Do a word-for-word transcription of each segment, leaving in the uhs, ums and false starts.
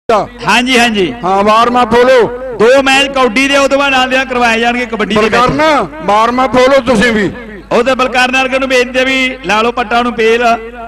हाँ जी हाँ जी हाँ बारहवां बोलो दो मैच कबड्डी दे उहदे बाद नाल दे करवाए जाणगे कबड्डी दे बलकारना बारहवां बोलो तुसीं भी उहदे बलकार नाल नूं भेजदे भी ला लो पट्टा नूं पेल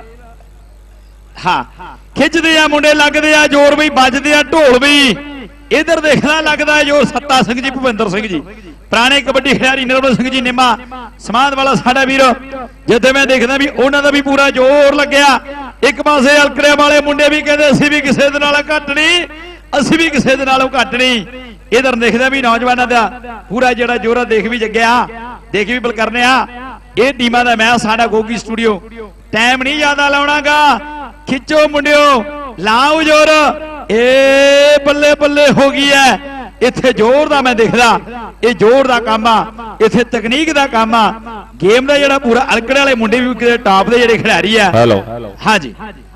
हाँ खिचदे आ मुंडे लगदे आ जोर भी बजदे आ ढोल भी इधर देखना लगदा है जोर सत्ता सिंह जी भुपिंदर सिंह जी पुराने कबड्डी खिडारी निर्मल सिंह जी निम्मा समाध वाला साडा वीर जिथे मैं देखदा भी उन्हां दा भी पूरा जोर लग्या एक पासे अलकड़े वाले मुंडे भी कहते असीं भी किसे दे नालों घट नहीं असीं भी किसे दे नालों घट नहीं इधर देखदा भी नौजवानों दा पूरा जिहड़ा जोर देख भी जग्या देख भी बल करने आ ये टीमां दा मैच साडा गोगी स्टूडियो टाइम नहीं ज्यादा लाउणागा खिचो मुंडियो लाओ जोर ए बल्ले बल्ले हो गई है इत्थे जोर दा मैं देखदा ये जोर दा काम आ इत्थे तकनीक दा काम आ गेम दा जेड़ा पूरा अलकड़े वाले मुंडे भी किते टॉप दे जेड़े खिडारी है हेलो हाँ जी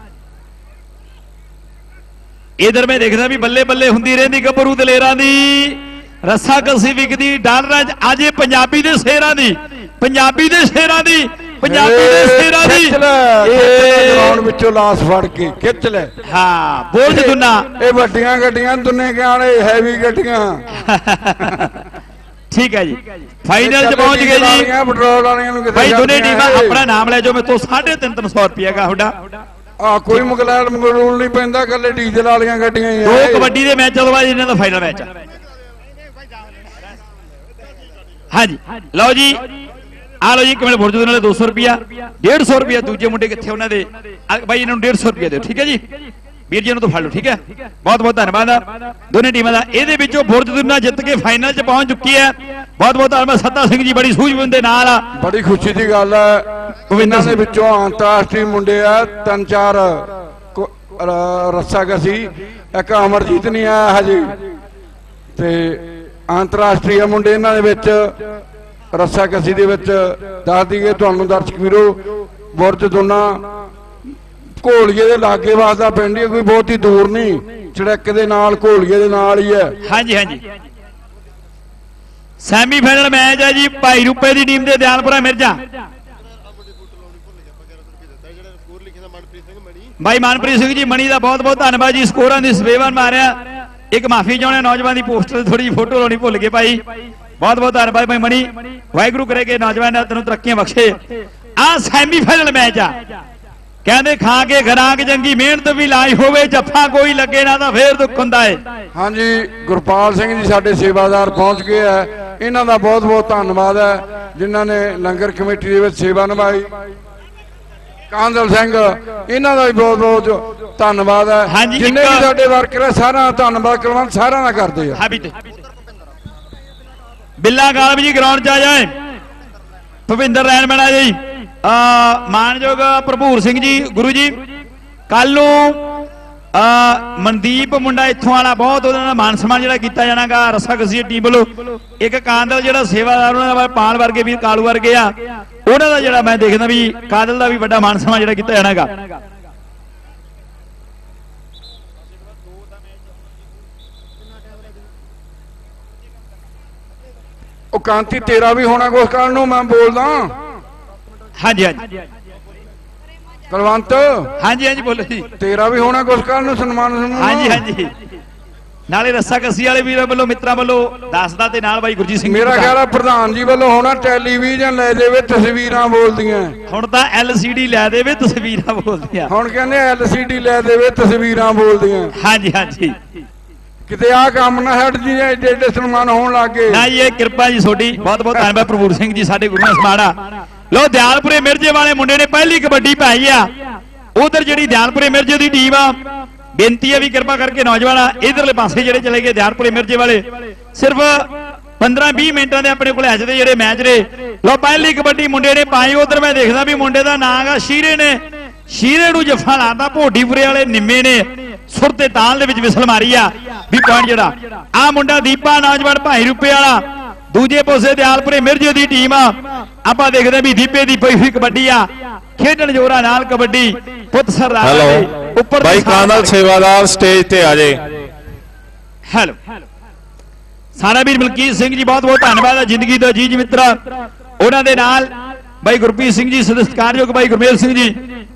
इधर मैं देखदा भी बल्ले बल्ले हुंदी रहिंदी गभरू दलेरां दी रस्सा कसी विकदी डर अज पंजाबी दे शेरां दी पंजाबी दे शेरां दी पंजाबी दे शेरां दी ग्राउंड विचों लाश फड़ के खिच ले हाँ बोल दुना ये वड्डियां गड्डियां दुने के आने हैवी गड्डियां ठीक है जी फाइनल च पहुंच गए जी पेट्रोल वालियां नूं भाई दोने टीमां अपना नाम ले जो मैं तो साढ़े तीन तीन सौ रुपया का हुडा आ कोई मुगलैर मगलूल नहीं पैंदा कल्ले डीजल वालियां गड्डियां ही दो कबड्डी दे मैच चलवा इन्हां दा फाइनल मैच हाँ जी लो जी आ लो जी कमेंट बोर्ड दे नाल दो सौ रुपया डेढ़ सौ रुपया दूजे मुंडे किथे उन्हां दे भाई इन्हां नूं डेढ़ सौ रुपया दो ठीक है जी वीर जी नूं तो फड़ लो ठीक है बहुत बहुत धन्यवाद दोनों टीमां दा इहदे विचों बुरज दुना जित के फाइनल च पहुंच चुकी है बहुत बहुत धन्यवाद सत्ता सिंह जी बड़ी सूझबूझ दे नाल बड़ी खुशी दी गल है इन्हां दे विचों अंतरराष्ट्रीय मुंडे आ तीन चार रस्सा कसी एक अमरजीत नहीं आया हजे ते अंतरराष्ट्रीय मुंडे इन्हां दे विच रस्सा कसी दे विच दस दईए तुहानूं दर्शक वीरो बुरज दुना घोलिए दे लागे वासदा पिंड ही कोई बहुत ही दूर नहीं चड़क दे नाल घोलिए दे नाल ही है हाँ जी हाँ जी सैमीफाइनल मैच है जी भाई रूपे की टीम दे दयालपुरा मिर्जा भाई मनप्रीत सिंह जी मणि का बहुत बहुत धन्यवाद जी स्कोरां दी सवेवन मारिया एक माफी चाहने नौजवान की पोस्टर थोड़ी फोटो लानी भुल गए भाई बहुत बहुत धन्यवाद भाई मणि वाहिगुरू करे कि नौजवान तेन तरक्कियां बख्शे आ सैमीफाइनल मैच आ कहते खा के खराक जंगी मेहनत भी लाई होवे जफा कोई लगे ना तो फिर दुख हुंदा है हाँ जी गुरपाल सिंह जी साडे सेवादार पहुंच गए है इन्हां दा बहुत बहुत धन्यवाद है जिन्हां ने लंगर कमेटी दे विच सेवा निभाई कांदल सिंह इन्हां दा भी बहुत बहुत धन्यवाद है जिन्ने भी साडे वर्कर है सारा धन्यवाद करवान सारा दा करदे आ बिल्ला गालब जी ग्राउंड च आ जाए भुपिंदर रैन बना जी मानयोग भरपूर सिंह जी गुरु जी कल मनदीप मुंडा इत्थों वाला बहुत मान सम्मान जिहड़ा कीता जाना गा रस्सा कसी टीम वालों एक कांदल जिहड़ा सेवादार उन्हां दा पाल वर्गे भी कालू वर्गे आ उन्हां दा जिहड़ा मैं देखदा भी कादल दा भी वड्डा मान सम्मान जिहड़ा कीता जाना गा ओ कांति तेरा भी होना कुछ कल नूं मैं बोलदा हाँ जी हाँ जी कलवंत हाँ जी हाँ जी बोलो जी तेरा भी होना कुछ कल नूं सन्मान हाँ जी हाँ जी नाले रस्सा कसी वाले वीर वालों मित्रां वालों दसदा ते नाल भाई गुरजीत सिंह मेरा ख्याल है प्रधान जी वालों होना टेलीविजन ले देवे तस्वीरां बोलदियां हुण तां एल सी डी लै देवे तस्वीरां बोलदियां हुण कहंदे एल सी डी लै देवे तस्वीरां बोलदियां हाँ जी हाँ जी किते आ काम ना हट जी एडे एडे सन्मान होण लग गए ना ये कृपा जी छोटी बहुत बहुत धन्यवाद भरपूर सिंह जी साडे गुरु समाड़ा लो दयालपुरे मिर्जे वाले मुंडे ने पहली कबड्डी पाई आ उधर जिहड़ी दयालपुरे मिर्जे दी टीम आ बेनती है भी कृपा करके नौजवान इधरले पासे जिहड़े चले गए दयालपुरे मिर्जे वाले सिर्फ पंद्रह बीस मिनटां दे अपने कोल अज दे जिहड़े मैच ने लो पहली कबड्डी मुंडे ने पाई उधर मैं देखदा भी मुंडे दा नाम आ शीरे ने शीरे नूं जफा लाता भोडीपुरे वाले निम्मे ने सुर ते ताल दे विच विसल मारी आ भी पॉइंट जिहड़ा आ मुंडा दीपा नौजवान भाई रूपे वाला दूजे पासे दयालपुरे मिर्जे दी टीम आपां देखदे भी दीपे दी पई हुई कबड्डी आ खेडण जोरा नाल कबड्डी पुत सर ऊपर भाई कांदल सेवादार स्टेज ते आ जाए हेलो सारा वीर मलकीत सिंह जी बहुत बहुत धन्यवाद है जिंदगी दा जीज मित्र उन्हां दे नाल भाई गुरप्रीत सिंह जी सत्कारयोग भाई गुरमेल सिंह जी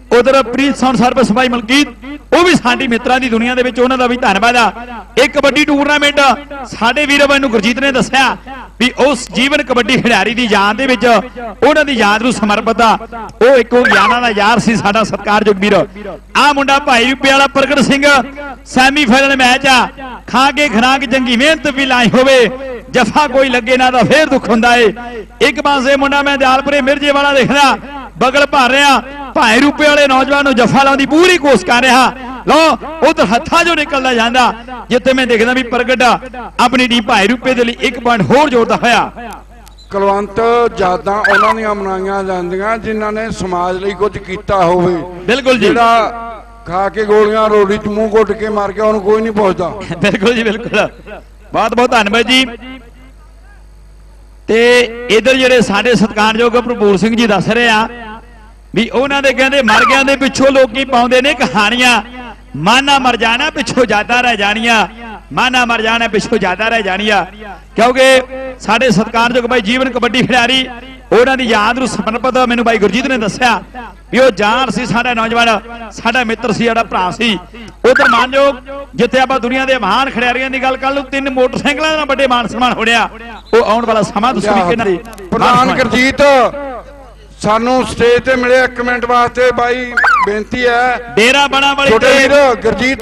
उधर प्रीत साउंड सर्विस भाई मलकीत वो भी साडी मित्रां दी दुनिया दे विच उन्हां दा भी धन्नवाद आ। एक कबड्डी टूरनामेंट साडे वीर मैनूं गुरजीत ने दस्सिया भी उस जीवन कबड्डी खिडारी दी याद दे विच उन्हां दी याद नूं समर्पित आ। वो एक यारां दा यार सी साडा सत्कारयोग वीर आ मुंडा भाई रूपे वाला प्रगट सिंह सैमीफाइनल मैच आ खा के खराक जंगी मेहनत भी लाई होवे जफा कोई लगे ना तो फिर दुख हुंदा है। एक पासे मुंडा मैं दयालपुरे मिर्जे वाला देखदा बगल भर रहा भाई रूपे वाले नौजवान जफा लाने की पूरी कोशिश कर रहा लो उधर हथा जो निकलता जाता जिथे मैं देखदा भी प्रगट अपनी टीम भाई रूपे के लिए एक पॉइंट होर जोड़ता होया। कुलवंत यादां उन्हां दीयां मनाईयां जांदियां जिन्हां ने समाज लई कुछ कीता होवे। बिल्कुल जी जिहड़ा खा के गोलियां रोड़ी च मूंह घुट के मार के उन्हें कोई नहीं पहुंचता। बिल्कुल जी बिल्कुल बहुत बहुत धन्यवाद जी। ते इधर जेडे साडे सत्कारयोग भरपूर सिंह जी दस रहे आ भी उन्हां दे कहंदे मर गया दे पिछों लोकी पाउंदे ने कहानियां माना मर जाना पिछों ज्यादा रह जानियां माना मर जाना पिछों ज्यादा रह जानियां क्योंकि साडे सत्कारयोग भाई जीवन कबड्डी खिडारी उन्हां दी याद नूं समर्पित मैनूं भाई गुरजीत ने दस्सिया भी वो जान सी साडा नौजवान साडा मित्र सी साडा भरा सी। उधर मानयोग जिथे आपां दुनिया दे महान खिडारियां दी गल कर लूं तीन मोटरसाइकिलां नाल बड़े मान सम्मान होया वो आउण वाला समा तुसीं भी किन्ना प्रधान गुरजीत सानू स्टेज ते मिले एक मिनट वास्ते भाई बेनती है डेरा बना वाली छोटे वीर गुरजीत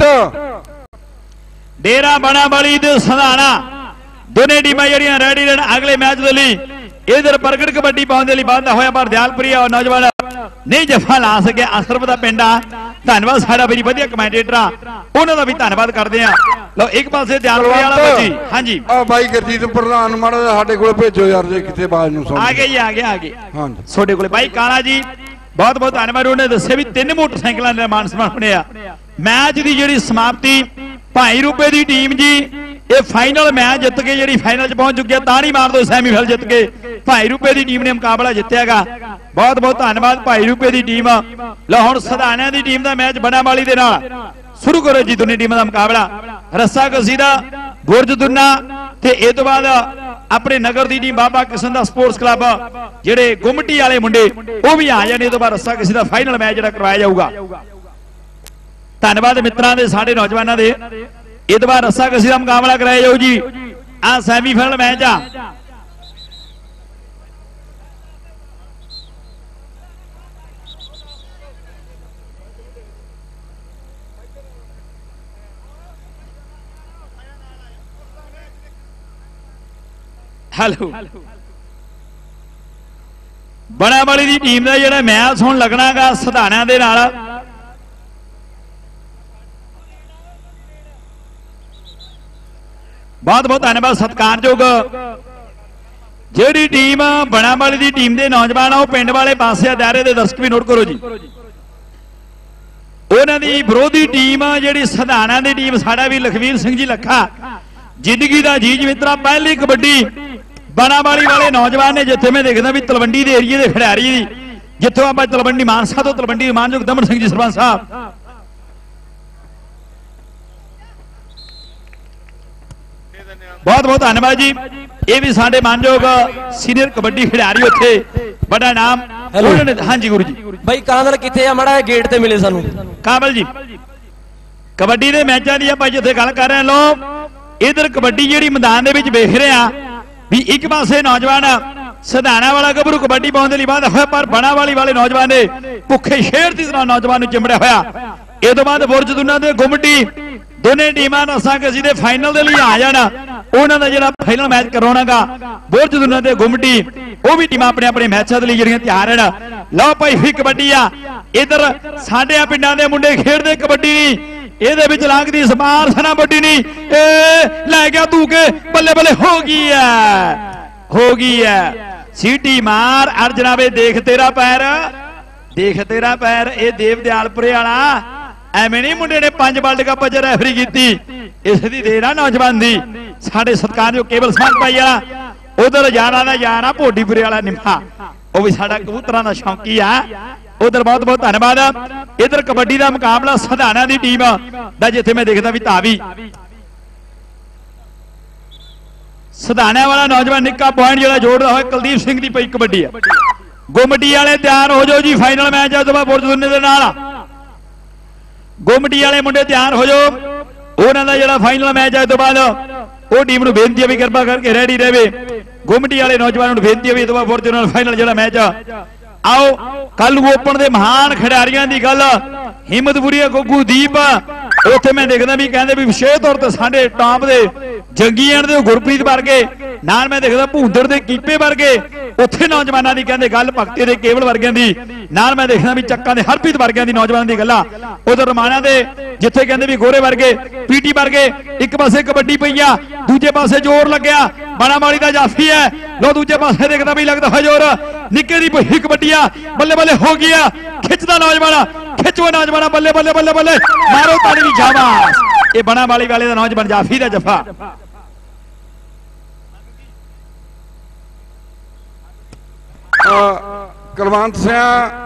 डेरा बना वाली ते सधाना दोने टीमां जड़ियां रेडी रहन अगले मैच दे लई। इधर प्रगट कबड्डी पाउण दे लई बांधा होया पर दयालपुरी और नौजवान नहीं जफा ला सके असरफ दा पिंड आ धन्नवाद साडा बड़ी वधिया कमेंटेटर आ उन्हां दा भी धन्नवाद करदे आ। लो एक पासे दयालपुरी वाला बच्ची हां जी आ भाई गुरजीत प्रधान माड़ा साडे कोल भेजो यार जे किते बाज नूं सुण आ गए जी आ गए आ गए हां जी सोडे कोले भाई काला जी बहुत बहुत धन्नवाद उन्होंने दस्सिया भी तीन मोटरसाइकिलां दे मान सम्मान होया। मैच दी जिहड़ी समाप्ति भाई रूपे दी टीम जी ये फाइनल मैच जित के जी फाइनल च पहुंच चुकी है ताड़ी मार दो सैमीफाइनल जित के भाई रूपे की टीम ने मुकाबला जितयागा। बहुत बहुत धन्यवाद भाई रूपे की टीम। लो हुण सधाणियां दी टीम का मैच बना वाली दे नाल शुरू करो जी दोनों टीमां दा मुकाबला रस्सा कसी दा बुरज दुन्ना ते इस तो बाद अपने नगर की टीम बाबा किशन दा स्पोर्ट्स क्लब जेडे गुमटी वाले मुंडे वो भी आ जाने तो बाद रस्सा कसी दा फाइनल मैच जिहड़ा करवाया जाऊगा। धन्यवाद मित्रां दे साडे नौजवानां दे इस बार रस्सा कसी का मुकाबला कराया जाऊ जी आ सैमीफाइनल मैच आ। हेलो बड़ा वाली दी टीम का जिहड़ा मैच हुण लगना गा सधाणियां दे नाल बहुत बहुत धन्यवाद सत्कारयोग जिहड़ी टीम बना वाली दी टीम दे नौजवान आ पिंड वाले पासे दायरे दे दर्शक भी नोट करो जी उन्हां दी विरोधी टीम जिहड़ी सधाणा दी टीम साडा भी लखवीर सिंह जी लखा जिंदगी दा जीज मित्रा पहली कबड्डी बना वाली वाले नौजवान ने जिथे मैं देखदा भी तलवंडी दे एरिए दे खिडारी जिथों आप तलवंडी मानसा तो तलवंडी मानयोग दमन सिंह जी सरपंच साहब बहुत बहुत धन्यवाद जी। ये भी साडे मानयोग सीनियर कबड्डी खिडारी उत्थे बड़ा नाम हाँ जी गुरु जी भाई कांदल किथे माड़ा गेट ते मिले सानू काबल जी कबड्डी दे मैचां दी आपां जिथे गल कर रहे हैं लोग इधर कबड्डी जिहड़ी मैदान दे विच वेख रहे हैं भी एक पासे नौजवान सधाणा वाला गभरू कबड्डी पाउण दे लई बाद होया पर बना वाली वाले नौजवान ने भुखे शेर की तरह नौजवान नूं चिमड़िया होया। इस तों बाद बुरज दुन्ना ते गुमटी दोने टीमां रस्सा कसी दे फाइनल दे लई आ जाना उन्हां दा जिहड़ा फाइनल मैच करवाउणागा बुरज दुन्ना ते गुमटी वो भी टीमां अपने अपने मैचां दे लई जिहड़ियां तैयार हन। लो भाई ही कबड्डी आ इधर साडे पिंडां दे मुंडे खेडदे कबड्डी नहीं ਇਹਦੇ ਵਿੱਚ ਲੱਗਦੀ ਸਮਾਰ ਸਨਾ ਵੱਡੀ ਨਹੀਂ ਏ ਲੈ ਗਿਆ ਤੂੰ ਕੇ ਬੱਲੇ ਬੱਲੇ ਹੋ ਗਈ ਐ ਹੋ ਗਈ ਐ ਸੀਟੀ ਮਾਰ ਅਰਜਨਾਵੇ ਦੇਖ ਤੇਰਾ ਪੈਰ ਦੇਖ ਤੇਰਾ ਪੈਰ ਇਹ ਦੇਵ ਦਿਆਲਪੁਰੇ ਵਾਲਾ ਐਵੇਂ ਨਹੀਂ ਮੁੰਡੇ ਨੇ ਪੰਜ ਵਰਲਡ ਕੱਪ ਚ ਰੈਫਰੀ ਕੀਤੀ ਇਸ ਦੀ ਦੇਰ ਆ ਨੌਜਵਾਨ ਦੀ ਸਾਡੇ ਸਤਿਕਾਰਯੋਗ ਕੇਵਲ ਸਮਾਨ ਭਾਈ ਵਾਲਾ ਉਧਰ ਯਾਰਾਂ ਦਾ ਯਾਰ ਆ ਭੋਡੀਪੁਰੇ ਵਾਲਾ ਨਿੰਮਾ ਉਹ ਵੀ ਸਾਡਾ ਕਬੂਤਰਾਂ ਦਾ ਸ਼ੌਂਕੀ ਆ उधर बहुत बहुत धन्यवाद। इधर कबड्डी का मुकाबला सधाणा की टीम का जिथे मैं देखता भी धावी सधाणा वाला नौजवान निक्का पॉइंट जो जोड़ता हुआ कुलदीप सिंह की पई कबड्डी है ਗੁਮਟੀ ਵਾਲੇ ਤਿਆਰ ਹੋ ਜਾਓ ਜੀ, ਫਾਈਨਲ ਮੈਚ ਆ ਉਸ ਤੋਂ ਬਾਅਦ ਬੁਰਜਦੁੰਨੇ ਦੇ ਨਾਲ। ਗੁਮਟੀ ਵਾਲੇ ਮੁੰਡੇ ਤਿਆਰ ਹੋ ਜਾਓ, ਉਹਨਾਂ ਦਾ ਜਿਹੜਾ ਫਾਈਨਲ ਮੈਚ ਆ ਉਸ ਤੋਂ ਬਾਅਦ ਉਹ ਟੀਮ ਨੂੰ ਬੇਨਤੀ ਹੈ ਵੀ ਕਿਰਪਾ ਕਰਕੇ ਰੈਡੀ ਰਹੇ। ਗੁਮਟੀ ਵਾਲੇ ਨੌਜਵਾਨਾਂ ਨੂੰ ਬੇਨਤੀ ਹੈ ਵੀ ਇਸ ਤੋਂ ਬਾਅਦ ਫੋਰਚੂਨਰ ਫਾਈਨਲ ਜਿਹੜਾ ਮੈਚ ਆ ਆਓ। ਕੱਲ ਓਪਨ ਦੇ ਮਹਾਨ ਖਿਡਾਰੀਆਂ ਦੀ ਗੱਲ, ਹਿੰਮਤਪੁਰੀ ਗੁੱਗੂ ਦੀਪ, ਉੱਥੇ ਮੈਂ ਦੇਖਦਾ ਵੀ ਕਹਿੰਦੇ ਵੀ ਵਿਸ਼ੇਸ਼ ਤੌਰ ਤੇ ਸਾਡੇ ਟਾਪ ਦੇ ਜੰਗੀਆਂ ਦੇ ਗੁਰਪ੍ਰੀਤ ਵਰਗੇ, ਨਾਲ ਮੈਂ ਦੇਖਦਾ ਭੂੰਦੜ ਦੇ ਕੀਪੇ ਵਰਗੇ, ਉੱਥੇ ਨੌਜਵਾਨਾਂ ਦੀ ਕਹਿੰਦੇ ਗੱਲ, ਭਗਤੇ ਦੇ ਕੇਵਲ ਵਰਗਿਆਂ ਦੀ, ਨਾਲ ਮੈਂ ਦੇਖਦਾ ਵੀ ਚੱਕਾਂ ਦੇ ਹਰਪ੍ਰੀਤ ਵਰਗਿਆਂ ਦੀ ਨੌਜਵਾਨਾਂ ਦੀ ਗੱਲਾਂ, ਉਧਰ ਰਮਾਣਾ ਦੇ ਜਿੱਥੇ ਕਹਿੰਦੇ ਵੀ ਗੋਰੇ ਵਰਗੇ, ਪੀਟੀ ਵਰਗੇ, ਇੱਕ ਪਾਸੇ ਕਬੱਡੀ ਪਈ ਆ, ਦੂਜੇ ਪਾਸੇ ਜ਼ੋਰ ਲੱਗਿਆ, ਬਾਣਾਵਾਲੀ ਦਾ ਜਾਫੀ ਹੈ, ਲੋ ਦੂਜੇ ਪਾਸੇ ਦੇਖਦਾ ਵੀ ਲੱਗਦਾ ਹੈ ਜ਼ੋਰ, ਨਿੱਕੇ ਦੀ ਪਈ ਕਬੱਡੀ ਆ, ਬੱਲੇ ਬੱਲੇ ਹੋ ਗਿਆ, ਖਿੱਚਦਾ ਨੌਜਵਾਨ, ਖਿੱਚੋ ਨੌਜਵਾਨ, ਬੱਲੇ ਬੱਲੇ ਬੱਲੇ ਬੱਲੇ, ਮਾਰੋ ਤਾੜੀ ਦੀ ਸ਼ਾਬਾਸ਼। ਇਹ ਬਾਣਾਵਾਲੀ ਵਾਲੇ ਦਾ ਨੌਜਵਾਨ ਜਾਫੀ ਦਾ ਜਫਾ। ਕੁਲਵੰਤ ਸਿੰਘ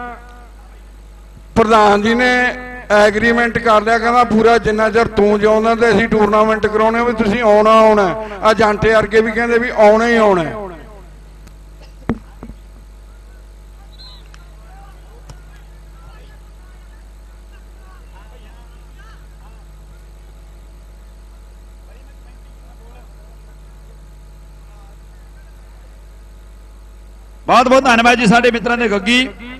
ਪ੍ਰਧਾਨ ਜੀ ਨੇ ਐਗਰੀਮੈਂਟ ਕਰ ਲਿਆ, ਕਹਿੰਦਾ ਪੂਰਾ ਜਿੰਨਾ ਚਿਰ ਤੂੰ ਜਿਉਂਦਾ ਤੇ ਅਸੀਂ ਟੂਰਨਾਮੈਂਟ ਕਰਾਉਣੇ ਵੀ ਤੁਸੀਂ ਆਉਣਾ ਆਉਣਾ। ਆ ਜਾਂਟੇ ਵਰਗੇ ਵੀ ਕਹਿੰਦੇ ਵੀ ਆਉਣਾ ਹੀ ਆਉਣਾ। बहुत बहुत धन्यवाद जी साडे मित्रां ने गग्गी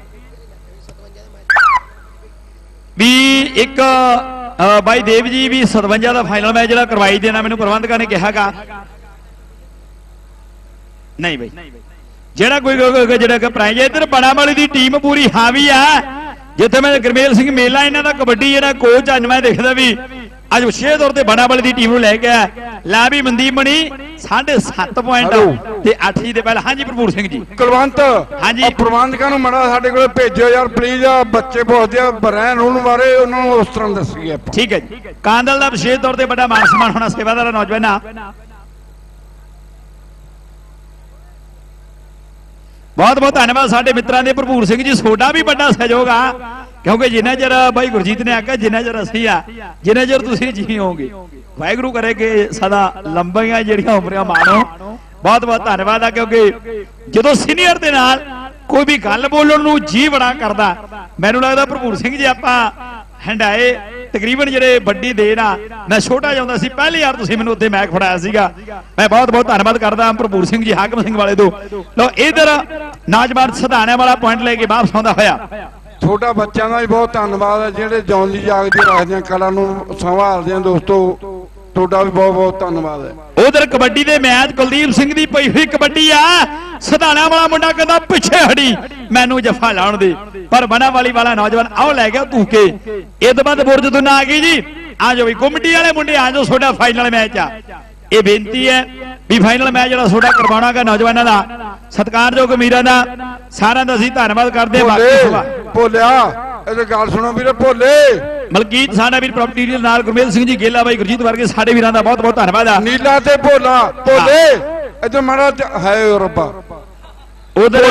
भी एक भाई देव जी भी सतवंजा का फाइनल मैच जो करवाई देना मैंने प्रबंधक ने कहा नहीं भाई जेड़ा कोई जेड़ा प्राइज है इधर बाणावाली की टीम पूरी हावी है जिथे मैं गुरमेल सिंह मेला इन्हों का कबड्डी जो कोच अज मैं देखता भी अज विशेष तौर पर बाणावाली की टीम लैके आया ला भी मनदीप मणि साढ़े सत्त पॉइंट अठ जी के पहले। हाँ जी भरपूर सिंह जी कुलवंत हाँ जी प्रबंधकों मड़ा साडे कोल भेजो यार प्लीज, बच्चे पुछदे रहन रूल बारे उन्होंने उस तरह दसीए। ठीक है जी, कांदल का विशेष तौर पर बड़ा मान सम्मान होना सेवादार नौजवान। बहुत बहुत धन्यवाद साडे मित्रां दे भरपूर सिंह जी, सोडा भी बड़ा सहयोग आ क्योंकि जिन्ना चर भाई गुरजीत ने आख्या जिन्ना चर असीं आ जिन्ना चर तुसीं जी होगे वाहिगुरू करे कि सदा लंबियां जिहड़ियां उमरां माणो। बहुत बहुत धन्यवाद आ क्योंकि जदों सीनियर दे नाल कोई भी गल बोलण नूं जी बड़ा करदा, मैनूं लगदा भरपूर सिंह जी आपां हंडाए तकरीबन जिहड़े वड्डी देन आ, मैं छोटा जांदा सी पहली यार तुसीं मैनूं उत्थे मैक फड़ाया सीगा। मैं बहुत बहुत धन्यवाद करदा भरपूर सिंह जी हाकम सिंह वाले तो। लो इधर नौजवान सधाने वाला पॉइंट लेके वापस आउंदा होया छोटा बच्चों का भी बहुत धन्यवाद है जेडे जौंदी जागदी रखते हैं कला नूं संभालदे हैं दोस्तों, ਤੁਹਾਡਾ भी बहुत बहुत धन्यवाद है। उधर कबड्डी दे मैच कुलदीप सिंह दी पई हुई कबड्डी आ, सधाना वाला मुंडा कहंदा पिछे हटी मैनू जफा लाउण दे, पर बाणावाली वाला नौजवान आओ लै गया धूके। इस तो बाद बुरजदुन्ना आ गई जी, आ जाओ भी गुमटी वाले मुंडे आ जाओ, छोटा फाइनल मैच आ। ये बेनती है भी फाइनल मैच जो छोटा करवाना का नौजवानों का सत्कारयोग मीरां दा सारा दा असीं धन्नवाद करदे। भोलिया इहदी गल सुनो वीरे, भोले मलकीत साडा वीर प्रॉपर्टी डीलर नाल गुरमेल सिंह जी गेला भाई गुरजीत वर्गे साडे वीरां दा बहुत बहुत धन्नवाद आ। नीला ते भोला भोले इधर माड़ा है रब्बा उधर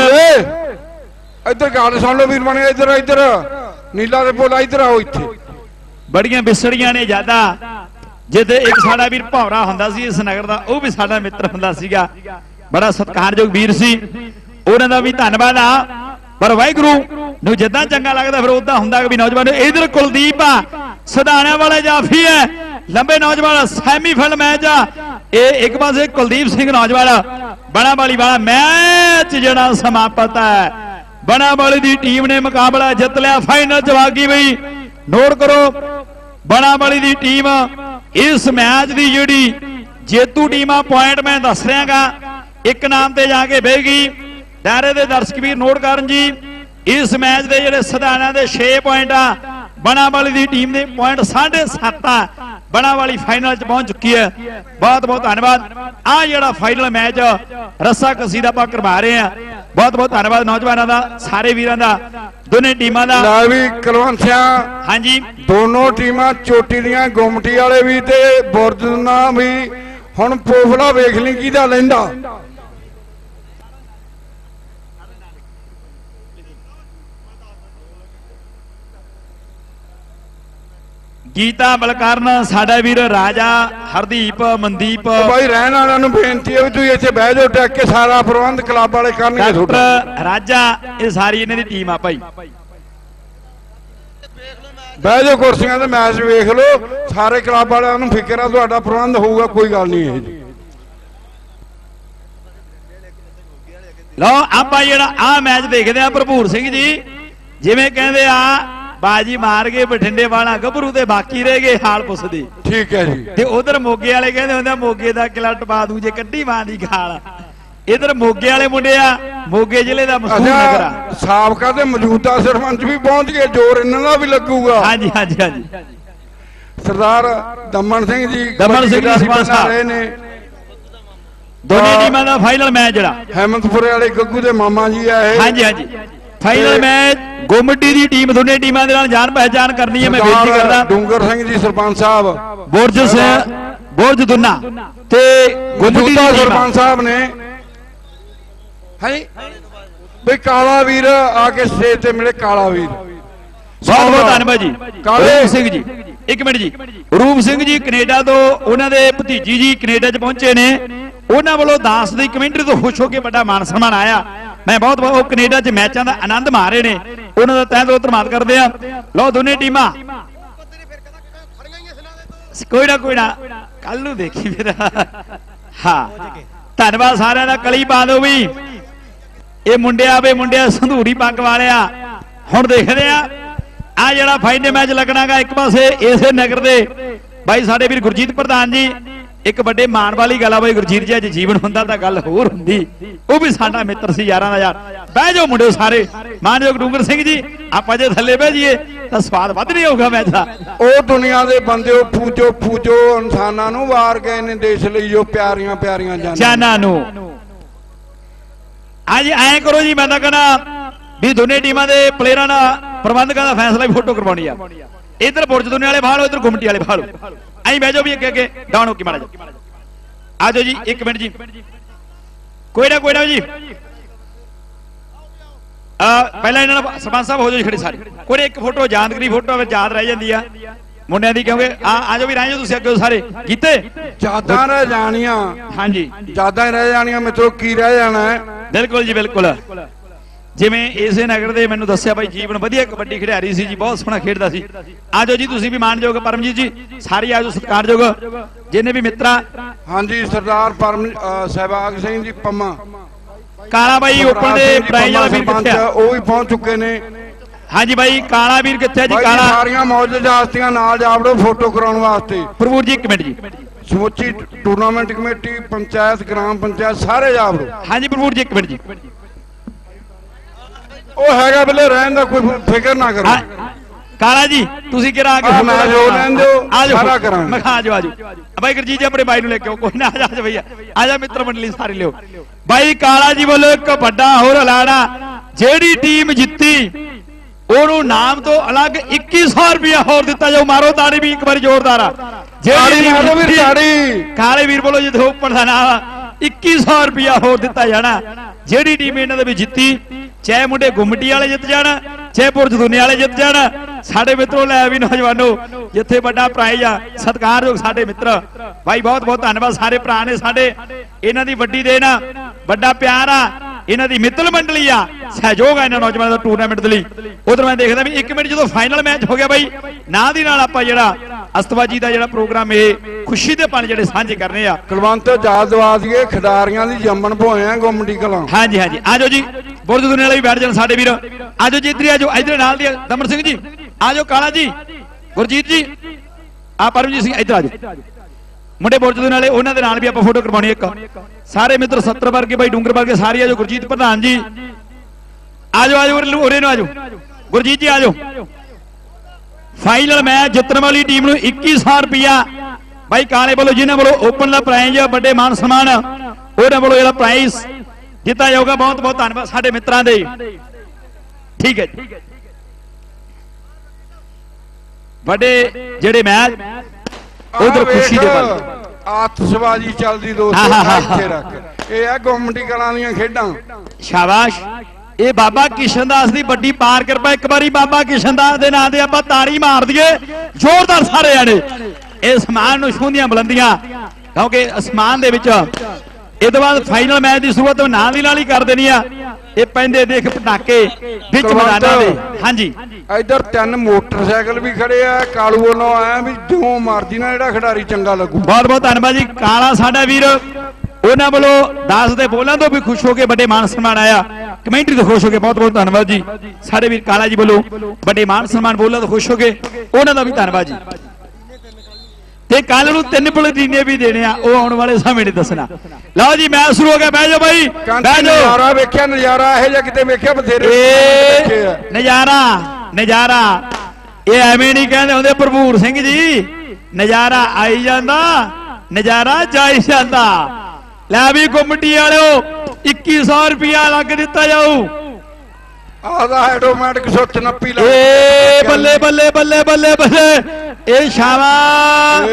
इधर गल सुन लो वीर बने, इधर इधर नीला ते भोला इधर आओ, इत्थे बड़ियां बिसड़ियां ने ज्यादा जिथे एक साडा वीर भौरा हुंदा सी इस नगर दा, वो भी साडा मित्र हुंदा सीगा, बड़ा सत्कारयोग वीर सी, उन्हां दा भी धन्नवाद आ। पर वाहिगुरू नूं जिद्दां चंगा लगदा फिर उदां हुंदा भी नौजवान। इधर कुलदीप आ सधाने वाले जाफी है, लंबे नौजवान सैमीफाइनल मैच आ, ये एक पासे कुलदीप सिंह नौजवान बाणावाली वाला मैच जिहड़ा समाप्त है, बाणावाली दी टीम ने मुकाबला जित लिया, फाइनल च आ गई बई। नोट करो बाणावाली दी टीम इस मैच की जिहड़ी जेतू टीम आ पॉइंट मैं दस रहा एक नाम ते जाके बहेगी। दायरे दे दर्शक वीर नोट करन जी, इस मैच दे जिहड़े सधाना दे छे पॉइंट आ, बाणावाली दी टीम दे पॉइंट साढ़े सत्त आ, बाणावाली फाइनल च पहुंच चुकी है। बहुत बहुत धन्यवाद। आ जिहड़ा फाइनल मैच रस्सा कसी दा पाकर करवा रहे हैं, बहुत बहुत धन्यवाद नौजवानों का सारे वीरां दा दोनों टीमां दा। ला भी कुलवंत सिंह हाँ जी दोनों टीमां चोटी दियां, गुमटी वाले भी ते बुरजना भी हुण पोफला वेख ली किहदा लैंदा। ਗੀਤਾ ਬਲਕਰਨ ਸਾਡਾ ਵੀਰ ਰਾਜਾ ਹਰਦੀਪ ਮਨਦੀਪ ਬਾਈ ਰਹਿਣ ਵਾਲਿਆਂ ਨੂੰ ਬੇਨਤੀ ਹੈ ਵੀ ਤੁਸੀਂ ਇੱਥੇ ਬਹਿ ਜਾਓ ਟੱਕ ਕੇ ਸਾਰਾ ਪ੍ਰਬੰਧ ਕਲੱਬ ਵਾਲੇ ਕਰਨਗੇ ਡਾਕਟਰ ਰਾਜਾ ਇਹ ਸਾਰੀ ਇਹਨਾਂ ਦੀ ਟੀਮ ਆ ਭਾਈ ਬਹਿ ਜਾਓ ਕੁਰਸੀਆਂ ਤੇ ਮੈਚ ਵੇਖ ਲਓ ਸਾਰੇ ਕਲੱਬ ਵਾਲਿਆਂ ਨੂੰ ਫਿਕਰ ਆ ਤੁਹਾਡਾ ਪ੍ਰਬੰਧ ਹੋਊਗਾ ਕੋਈ ਗੱਲ ਨਹੀਂ ਇਹ ਜੀ ਲਓ ਆਪਾਂ ਜਿਹੜਾ ਆ ਮੈਚ ਦੇਖਦੇ ਆ ਭਰਪੂਰ ਸਿੰਘ ਜੀ ਜਿਵੇਂ ਕਹਿੰਦੇ ਆ ਬਾਜੀ ਮਾਰ ਗਏ ਬਠਿੰਡੇ ਵਾਲਾ ਗੱਭਰੂ ਤੇ ਬਾਕੀ ਰਹਿ ਗਏ ਹਾਲ ਪੁੱਛਦੇ ਠੀਕ ਹੈ ਜੀ ਤੇ ਉਧਰ ਮੋਗੇ ਵਾਲੇ ਕਹਿੰਦੇ ਹੁੰਦੇ ਮੋਗੇ ਦਾ ਕਿਲਾ ਟਪਾ ਦੂ ਜੇ ਕੱਢੀ ਮਾਂ ਦੀ ਖਾਲ ਇਧਰ ਮੋਗੇ ਵਾਲੇ ਮੁੰਡੇ ਆ ਮੋਗੇ ਜ਼ਿਲ੍ਹੇ ਦਾ ਮਸ਼ਹੂਰ ਨਗਰ ਆ ਸਾਬਕਾ ਤੇ ਮੌਜੂਦਾ ਸਰਪੰਚ ਵੀ ਪਹੁੰਚ ਗਏ ਜੋਰ ਇਹਨਾਂ ਦਾ ਵੀ ਲੱਗੂਗਾ ਹਾਂਜੀ ਹਾਂਜੀ ਹਾਂਜੀ ਸਰਦਾਰ ਦਮਨ ਸਿੰਘ ਜੀ ਦਮਨ ਸਿੰਘ ਜੀ ਸਰਪੰਚ ਰਹੇ ਨੇ ਦੋਨੇ ਟੀਮਾਂ ਦਾ ਫਾਈਨਲ ਮੈਚ ਜਿਹੜਾ ਹੈਮੰਤਪੁਰੇ ਵਾਲੇ ਗੱਗੂ ਦੇ ਮਾਮਾ ਜੀ ਆ ਇਹ ਹਾਂਜੀ ਹਾਂਜੀ ਫਾਈਨਲ ਮੈਚ ਗੁੰਮਟੀ ਦੀ ਟੀਮ ਦੋਨੇ ਟੀਮਾਂ ਦੇ ਨਾਲ ਜਾਣ ਪਹਿਚਾਣ ਕਰਨੀ ਹੈ ਮੈਂ ਬੇਨਤੀ ਕਰਦਾ ਡੂੰਗਰ ਸਿੰਘ ਜੀ ਸਰਪੰਚ ਸਾਹਿਬ ਬੁਰਜ ਬੁਰਜ ਦੁੰਨਾ ਤੇ ਗੁੰਮਟੀ ਦਾ ਸਰਪੰਚ ਸਾਹਿਬ ਨੇ ਹਾਂਜੀ ਬਈ ਕਾਲਾ ਵੀਰ ਆ ਕੇ ਸਟੇਜ ਤੇ ਮਿਲੇ ਕਾਲਾ ਵੀਰ ਬਹੁਤ ਬਹੁਤ ਧੰਨਵਾਦ ਜੀ ਕਾਲੇ ਸਿੰਘ ਜੀ ਇੱਕ ਮਿੰਟ ਜੀ ਰੂਪ ਸਿੰਘ ਜੀ ਕੈਨੇਡਾ ਤੋਂ ਉਹਨਾਂ ਦੇ ਭਤੀਜੀ ਜੀ ਕੈਨੇਡਾ 'ਚ ਪਹੁੰਚੇ ਨੇ ਉਹਨਾਂ ਵੱਲੋਂ ਦਾਸ ਦੀ ਕਮੈਂਟਰੀ ਤੋਂ ਖੁਸ਼ ਹੋ ਕੇ ਵੱਡਾ ਮਾਨ ਸਨਮਾਨ ਆਇਆ ਮੈਂ ਬਹੁਤ ਬਹੁਤ ਉਹ ਕੈਨੇਡਾ 'ਚ ਮੈਚਾਂ ਦਾ ਆਨੰਦ ਮਾਰ ਰਹੇ ਨੇ ਉਹਨਾਂ ਦਾ ਤਹਿ ਦਿਲੋਂ ਧੰਨਵਾਦ ਕਰਦੇ ਆ ਲਓ ਦੋਨੇ ਟੀਮਾਂ ਕੋਈ ਨਾ ਕੋਈ ਨਾ ਕੱਲ ਨੂੰ ਦੇਖੀ ਫਿਰ ਹਾਂ ਧੰਨਵਾਦ ਸਾਰਿਆਂ ਦਾ ਕਲੀ ਪਾ ਦਿਓ ਵੀ ਇਹ ਮੁੰਡਿਆ ਵੇ ਮੁੰਡਿਆ ਸੰਧੂਰੀ ਪੱਗ ਵਾਲਿਆ ਹੁਣ ਦੇਖਦੇ ਆ ਆ ਜਿਹੜਾ ਫਾਈਨਲ ਮੈਚ ਲੱਗਣਾਗਾ ਇੱਕ ਪਾਸੇ ਇਸੇ ਨਗਰ ਦੇ ਬਾਈ ਸਾਡੇ ਵੀਰ ਗੁਰਜੀਤ ਪ੍ਰਧਾਨ ਜੀ ਇੱਕ ਵੱਡੇ ਮਾਣ ਵਾਲੀ ਗੱਲ ਆ ਬਾਈ ਗੁਰਜੀਤ ਜੀ ਅੱਜ ਜੀਵਨ ਹੁੰਦਾ ਤਾਂ ਗੱਲ ਹੋਰ ਹੁੰਦੀ ਉਹ ਵੀ ਸਾਡਾ ਮਿੱਤਰ ਸੀ ਯਾਰਾਂ ਦਾ ਯਾਰ ਬਹਿ ਜਾਓ ਮੁੰਡੇ ਸਾਰੇ ਮਾਨਯੋਗ ਡੂੰਗਰ ਸਿੰਘ ਜੀ ਆਪਾਂ ਜੇ ਥੱਲੇ ਬਹਿ ਜਾਈਏ ਤਾਂ ਸਵਾਦ ਵੱਧ ਨਹੀਂ ਹੋਊਗਾ ਮੈਚ ਦਾ ਉਹ ਦੁਨੀਆ ਦੇ ਬੰਦੇ ਪੂਜੋ ਪੂਜੋ ਇਨਸਾਨਾਂ ਨੂੰ ਵਾਰ ਗਏ ਨੇ ਦੇਸ਼ ਲਈ ਜੋ ਪਿਆਰੀਆਂ ਪਿਆਰੀਆਂ ਜਾਨਾਂ ਨੂੰ ਅੱਜ ਐਂ ਕਰੋ ਜੀ ਮੈਂ ਤਾਂ ਕਹਿੰਦਾ ਵੀ ਦੋਨੇ ਟੀਮਾਂ ਦੇ ਪਲੇਅਰਾਂ ਦਾ ਪ੍ਰਬੰਧਕਾਂ ਦਾ ਫੈਸਲਾ ਵੀ ਫੋਟੋ ਕਰਵਾਉਣੀ ਆ ਇਧਰ ਬੁਰਜ ਦੁੰਨੇ ਵਾਲੇ ਫਾਲੋ ਇਧਰ ਗੁੰਮਟੀ ਵਾਲੇ ਫਾਲੋ ਐਂ ਬਹਿ ਜਾਓ ਵੀ ਅੱਗੇ ਅੱਗੇ ਡਾਊਨ ਹੋ ਕੇ ਮਾੜਾ ਜਾ ਆ ਜਾਓ ਜੀ ਇੱਕ ਮਿੰਟ ਜੀ ਕੋਈ ਨਾ ਕੋਈ ਨਾ ਜੀ ਆ ਪਹਿਲਾਂ ਇਹਨਾਂ ਦਾ ਸਰਪੰਚ ਸਾਹਿਬ ਹੋ ਜਾਓ ਜੀ ਖੜੇ ਸਾਰੇ ਕੋਈ ਇੱਕ ਫੋਟੋ ਯਾਦਗਰੀ ਫੋਟੋ ਵਿੱਚ ਯਾਦ ਰਹਿ ਜਾਂਦੀ ਆ ਮੁੰਡਿਆਂ ਦੀ ਕਿਉਂਕਿ ਆ ਆ ਜਾਓ ਵੀ ਰਹਿ ਜਾਓ ਤੁਸੀਂ ਅੱਗੇ ਸਾਰੇ ਕੀਤੇ ਯਾਦਾਂ ਰਹਿ ਜਾਣੀਆਂ ਹਾਂਜੀ ਯਾਦਾਂ ਹੀ ਰਹਿ ਜਾਣੀਆਂ ਮਿੱਤਰੋ ਕੀ ਰਹਿ ਜਾਣਾ ਹੈ ਬਿਲਕੁਲ ਜੀ ਬਿਲਕੁਲ ਜਿਵੇਂ ਇਸੇ ਨਗਰ ਦੇ ਮੈਨੂੰ ਦੱਸਿਆ ਬਾਈ ਜੀਵਨ ਵਧੀਆ ਕਬੱਡੀ ਖਿਡਾਰੀ ਸੀ ਜੀ ਬਹੁਤ ਸੋਹਣਾ ਖੇਡਦਾ ਸੀ ਆਜੋ ਜੀ ਤੁਸੀਂ ਵੀ ਮਾਨਯੋਗ ਪਰਮਜੀਤ ਜੀ ਸਾਰੇ ਆਜੋ ਸਤਿਕਾਰਯੋਗ ਜਿੰਨੇ ਵੀ ਮਿੱਤਰਾਂ ਹਾਂਜੀ ਸਰਦਾਰ ਪਰਮ ਸਹਿਬਾਗ ਸਿੰਘ ਜੀ ਪੰਮਾ ਕਾਲਾ ਬਾਈ ਓਪਨ ਦੇ ਪ੍ਰਾਈਜ਼ ਵਾਲਾ ਵੀਰ ਕਿੱਥੇ ਆ ਉਹ ਵੀ ਪਹੁੰਚ ਚੁੱਕੇ ਨੇ ਹਾਂਜੀ ਬਾਈ ਕਾਲਾ ਵੀਰ ਕਿੱਥੇ ਜੀ ਕਾਲਾ ਸਾਰੀਆਂ ਮੌਜ ਜਾਸਤੀਆਂ ਨਾਲ ਜਾਵੜੋ ਫੋਟੋ ਕਰਾਉਣ ਵਾਸਤੇ ਪ੍ਰਭੂਰ ਜੀ ਇੱਕ ਮਿੰਟ ਜੀ ਸਮੁੱਚੀ ਟੂਰਨਾਮੈਂਟ ਕਮੇਟੀ ਪੰਚਾਇਤ ਗ੍ਰਾਮ ਪੰਚਾਇਤ ਸਾਰੇ ਜਾਵੜੋ ਹਾਂਜੀ ਪ੍ਰਭੂਰ ਜੀ ਇੱਕ ਮਿੰਟ ਜੀ ਉਹ ਹੈਗਾ ਬਲੇ ਰਹਿਣ ਦਾ ਕੋਈ ਫਿਕਰ ਨਾ ਕਰੋ ਕਾਲਾ ਜੀ ਤੁਸੀਂ ਕਿਹੜਾ ਆ ਕੇ ਮੈਂ ਜੋ ਲੈਣ ਦਿਓ ਸਾਰਾ ਕਰਾਂਗੇ ਮੈਂ ਆ ਜਾਓ ਆ ਜਾਓ ਬਾਈ ਗੁਰਜੀਤ ਜੀ ਆਪਣੇ ਬਾਈ ਨੂੰ ਲੈ ਕੇ ਆਓ ਕੋਈ ਨਾ ਆ ਜਾ ਭਈਆ ਆ ਜਾ ਮਿੱਤਰ ਮੰਡਲੀ ਸਾਰੇ ਲਿਓ ਬਾਈ ਕਾਲਾ ਜੀ ਵੱਲੋਂ ਇੱਕ ਵੱਡਾ ਹੋਰ ਐਲਾਨ ਜਿਹੜੀ ਟੀਮ ਜਿੱਤੀ ਉਹਨੂੰ ਨਾਮ ਤੋਂ ਅਲੱਗ ਇੱਕੀ ਸੌ ਰੁਪਇਆ ਹੋਰ ਦਿੱਤਾ ਜਾਊ ਮਾਰੋ ਤਾੜੀ ਵੀ ਇੱਕ ਵਾਰੀ ਜ਼ੋਰਦਾਰ ਆ ਜਿਹੜੀ ਵੀਰ ਤਾੜੀ ਕਾਲੇ ਵੀਰ ਵੱਲੋਂ ਜਿੱਥੇ ਓਪਨ ਦਾ ਨਾਮ ਇੱਕੀ ਸੌ ਰੁਪਇਆ ਹੋਰ ਦਿੱਤਾ ਜਾਣਾ ਜਿਹੜੀ ਟੀਮ ਇਹਨਾਂ ਦੇ ਵੀ ਜਿੱਤੀ ਚਾਹੇ ਮੁੰਡੇ ਗੁੰਮਟੀ ਵਾਲੇ ਜਿੱਤ ਜਾਣ ਚਾਹੇ ਬੁਰਜ ਦੁੰਨੇ ਵਾਲੇ ਜਿੱਤ ਜਾਣ ਸਾਡੇ ਮਿੱਤਰੋ ਲੈ ਵੀ ਨੌਜਵਾਨੋ ਜਿੱਥੇ ਵੱਡਾ ਪ੍ਰਾਈਜ਼ ਆ ਸਤਿਕਾਰਯੋਗ ਸਾਡੇ ਮਿੱਤਰ ਭਾਈ ਬਹੁਤ ਬਹੁਤ ਧੰਨਵਾਦ ਸਾਰੇ ਭਰਾ ਨੇ ਸਾਡੇ ਇਹਨਾਂ ਦੀ ਵੱਡੀ ਦੇਣ ਆ ਵੱਡਾ ਪਿਆਰ ਆ ਇਹਨਾਂ ਦੀ ਮਿੱਤਲ ਮੰਡਲੀ ਆ ਸਹਿਯੋਗ ਆ ਇਹਨਾਂ ਨੌਜਵਾਨਾਂ ਦਾ ਟੂਰਨਾਮੈਂਟ ਦੇ ਲਈ ਉਧਰ ਮੈਂ ਦੇਖਦਾ ਵੀ ਇੱਕ ਮਿੰਟ ਜਦੋਂ ਫਾਈਨਲ ਮੈਚ ਹੋ ਗਿਆ ਬਾਈ ਨਾਲ ਦੀ ਨਾਲ ਆਪਾਂ ਜਿਹੜਾ ਅਸਤਵਾਜੀ ਦਾ ਜਿਹੜਾ ਪ੍ਰੋਗਰਾਮ ਇਹ ਖੁਸ਼ੀ ਦੇ ਪਲ ਜਿਹੜੇ ਸਾਂਝੇ ਕਰਨੇ ਆ ਕੁਲਵੰਤ ਯਾਦ ਦਵਾ ਦਈਏ ਖਿਡਾਰੀਆਂ ਦੀ ਜੰਮਣ ਭੋਏ ਆ ਗੁੰਮਟੀ ਕਲਾਂ ਹਾਂਜੀ ਹਾਂਜੀ ਆਜੋ ਜੀ ਬੁਰਜ ਦੁੰਨੇ ਵਾਲੇ ਵੀ ਬੈਠ ਜਾਣ ਸਾਡੇ ਵੀਰ ਆਜੋ ਜੀ ਇੱਧਰ ਆਜੋ ਇੱਧਰ ਨਾਲ ਦੀ ਦਮਨ ਸਿੰਘ ਜੀ ਆਜੋ ਕਾਲਾ ਜੀ ਗੁਰਜੀਤ ਜੀ ਆ ਪਰਮਜੀਤ ਸਿੰਘ ਇੱਧਰ ਆਜੋ ਮੁੰਡੇ ਬੁਰਜ ਦੁੰਨੇ ਵਾਲੇ ਉਹਨਾਂ ਦੇ ਨਾਲ ਵੀ ਆਪਾਂ ਫੋਟੋ ਕਰਵਾਉਣੀ ਇੱਕ ਸਾਰੇ ਮਿੱਤਰ ਸੱਤਰ ਵਰਗੇ ਬਾਈ ਡੂੰਗਰ ਵਰਗੇ ਸਾਰੇ ਆਜੋ ਗੁਰਜੀਤ ਪ੍ਰਧਾਨ ਜੀ ਆਜੋ ਆਜੋ ਉਰੇ ਨੂੰ ਆਜੋ ਗੁਰਜੀਤ ਜੀ ਆਜੋ ਫਾਈਨਲ ਮੈਚ ਜਿੱਤਣ ਵਾਲੀ ਟੀਮ ਨੂੰ ਇੱਕੀ ਸੌ ਰੁਪਇਆ ਬਾਈ ਕਾਲੇ ਵੱਲੋਂ ਜਿਨ੍ਹਾਂ ਵੱਲੋਂ ਓਪਨ ਦਾ ਪ੍ਰਾਈਜ਼ ਵੱਡੇ ਮਾਨ ਸਨਮਾਨ ਉਹਨਾਂ ਵੱਲੋਂ ਜਿਹੜਾ ਪ੍ਰਾਈਜ਼ ਦਿੱਤਾ ਜਾਊਗਾ ਬਹੁਤ ਬਹੁਤ ਧੰਨਵਾਦ ਸਾਡੇ ਮਿੱਤਰਾਂ ਦੇ ਠੀਕ ਹੈ ਜੀ ਵੱਡੇ ਜਿਹੜੇ ਮੈਚ ਉਧਰ ਖੁਸ਼ੀ ਦੇ ਪਲ ਆਤਿਸ਼ਬਾਜ਼ੀ ਚੱਲਦੀ ਦੋਸਤੋ ਇੱਥੇ ਰੱਖ ਇਹ ਆ ਗੁੰਮਟੀ ਕਲਾਂ ਦੀਆਂ ਖੇਡਾਂ ਸ਼ਾਬਾਸ਼ ਇਹ ਬਾਬਾ ਕਿਸ਼ਨ ਦਾਸ ਦੀ ਵੱਡੀ ਪਾਰ ਕਿਰਪਾ। ਇੱਕ ਵਾਰੀ ਬਾਬਾ ਕਿਸ਼ਨ ਦਾਸ ਦੇ ਨਾਂ ਦੇ ਆਪਾਂ ਤਾੜੀ ਮਾਰ ਦਈਏ ਜ਼ੋਰਦਾਰ ਸਾਰੇ ਜਾਣੇ। ਇਹ ਅਸਮਾਨ ਨੂੰ ਛੂੰਹਦੀਆਂ ਬੁਲੰਦੀਆਂ, ਕਿਉਂਕਿ ਅਸਮਾਨ ਦੇ ਵਿੱਚ ਇਹ ਤੋਂ ਬਾਅਦ ਫਾਈਨਲ ਮੈਚ ਦੀ ਸ਼ੁਰੂਆਤ ਨਾਲ ਦੀ ਨਾਲ ਹੀ ਕਰ ਦੇਣੀ ਆ। ਇਹ ਪੈਂਦੇ ਦੇਖ ਪਟਾਕੇ ਵਿੱਚ ਮੈਦਾਨਾਂ ਦੇ। ਹਾਂਜੀ ਇੱਧਰ ਤਿੰਨ ਮੋਟਰਸਾਈਕਲ ਵੀ ਖੜੇ ਆ। ਕਾਲੂ ਵੱਲੋਂ ਆਇਆ ਵੀ ਜੋ ਮਰਜੀ ਨਾਲ ਜਿਹੜਾ ਖਿਡਾਰੀ ਚੰਗਾ ਲੱਗੂ। ਬਹੁਤ ਬਹੁਤ ਧੰਨਵਾਦ ਜੀ। ਕਾਲਾ ਸਾਡਾ ਵੀਰ, ਉਹਨਾਂ ਵੱਲੋਂ ਦਾਸ ਦੇ ਬੋਲਾਂ ਤੋਂ ਵੀ ਖੁਸ਼ ਹੋ ਕੇ ਵੱਡੇ ਮਾਨ ਸਨਮਾਨ ਆਇਆ। ਕਮੈਂਟਰੀ ਤੋਂ ਖੁਸ਼ ਹੋ ਕੇ ਬਹੁਤ ਬਹੁਤ ਧੰਨਵਾਦ ਜੀ। ਸਾਡੇ ਵੀਰ ਕਾਲਾ ਜੀ ਵੱਲੋਂ ਵੱਡੇ ਮਾਨ ਸਨਮਾਨ ਬੋਲਾਂ ਤੋਂ ਖੁਸ਼ ਹੋ ਕੇ ਉਹਨਾਂ ਦਾ ਵੀ ਧੰਨਵਾਦ ਜੀ। ਤੇ ਕੱਲ ਨੂੰ ਤਿੰਨ ਪਲਟੀਨੇ ਵੀ ਦੇਣੇ ਆ, ਉਹ ਆਉਣ ਵਾਲੇ ਸਮੇਂ ਨੇ ਦੱਸਣਾ। ਲਓ ਜੀ ਮੈਚ ਸ਼ੁਰੂ ਹੋ ਗਿਆ। ਬਹਿ ਜਾਓ ਬਾਈ, ਬਹਿ ਜਾਓ। ਨਜ਼ਾਰਾ ਵੇਖਿਆ, ਨਜ਼ਾਰਾ ਇਹੋ ਜਿਹਾ ਕਿਤੇ ਵੇਖਿਆ ਬਥੇਰੇ ਨਜ਼ਾਰਾ ਨਜ਼ਾਰਾ। ਇਹ ਐਵੇਂ ਨਹੀਂ ਕਹਿੰਦੇ ਹੁੰਦੇ ਭਰਪੂਰ ਸਿੰਘ ਜੀ, ਨਜ਼ਾਰਾ ਆਈ ਜਾਂਦਾ ਨਜ਼ਾਰਾ ਜਾਈ ਜਾਂਦਾ। ਲੈ ਵੀ ਗੁੰਮਟੀ ਵਾਲਿਓ ਇੱਕੀ ਸੌ ਰੁਪਿਆ ਲੱਗ ਦਿੱਤਾ ਜਾਊ। ਆਦਾ ਆਟੋਮੈਟਿਕ ਸੁੱਚ ਨੱਪੀ ਲਾ। ਏ ਬੱਲੇ ਬੱਲੇ ਬੱਲੇ ਬੱਲੇ ਬੱਲੇ। ਇਹ ਸ਼ਾਬਾਸ਼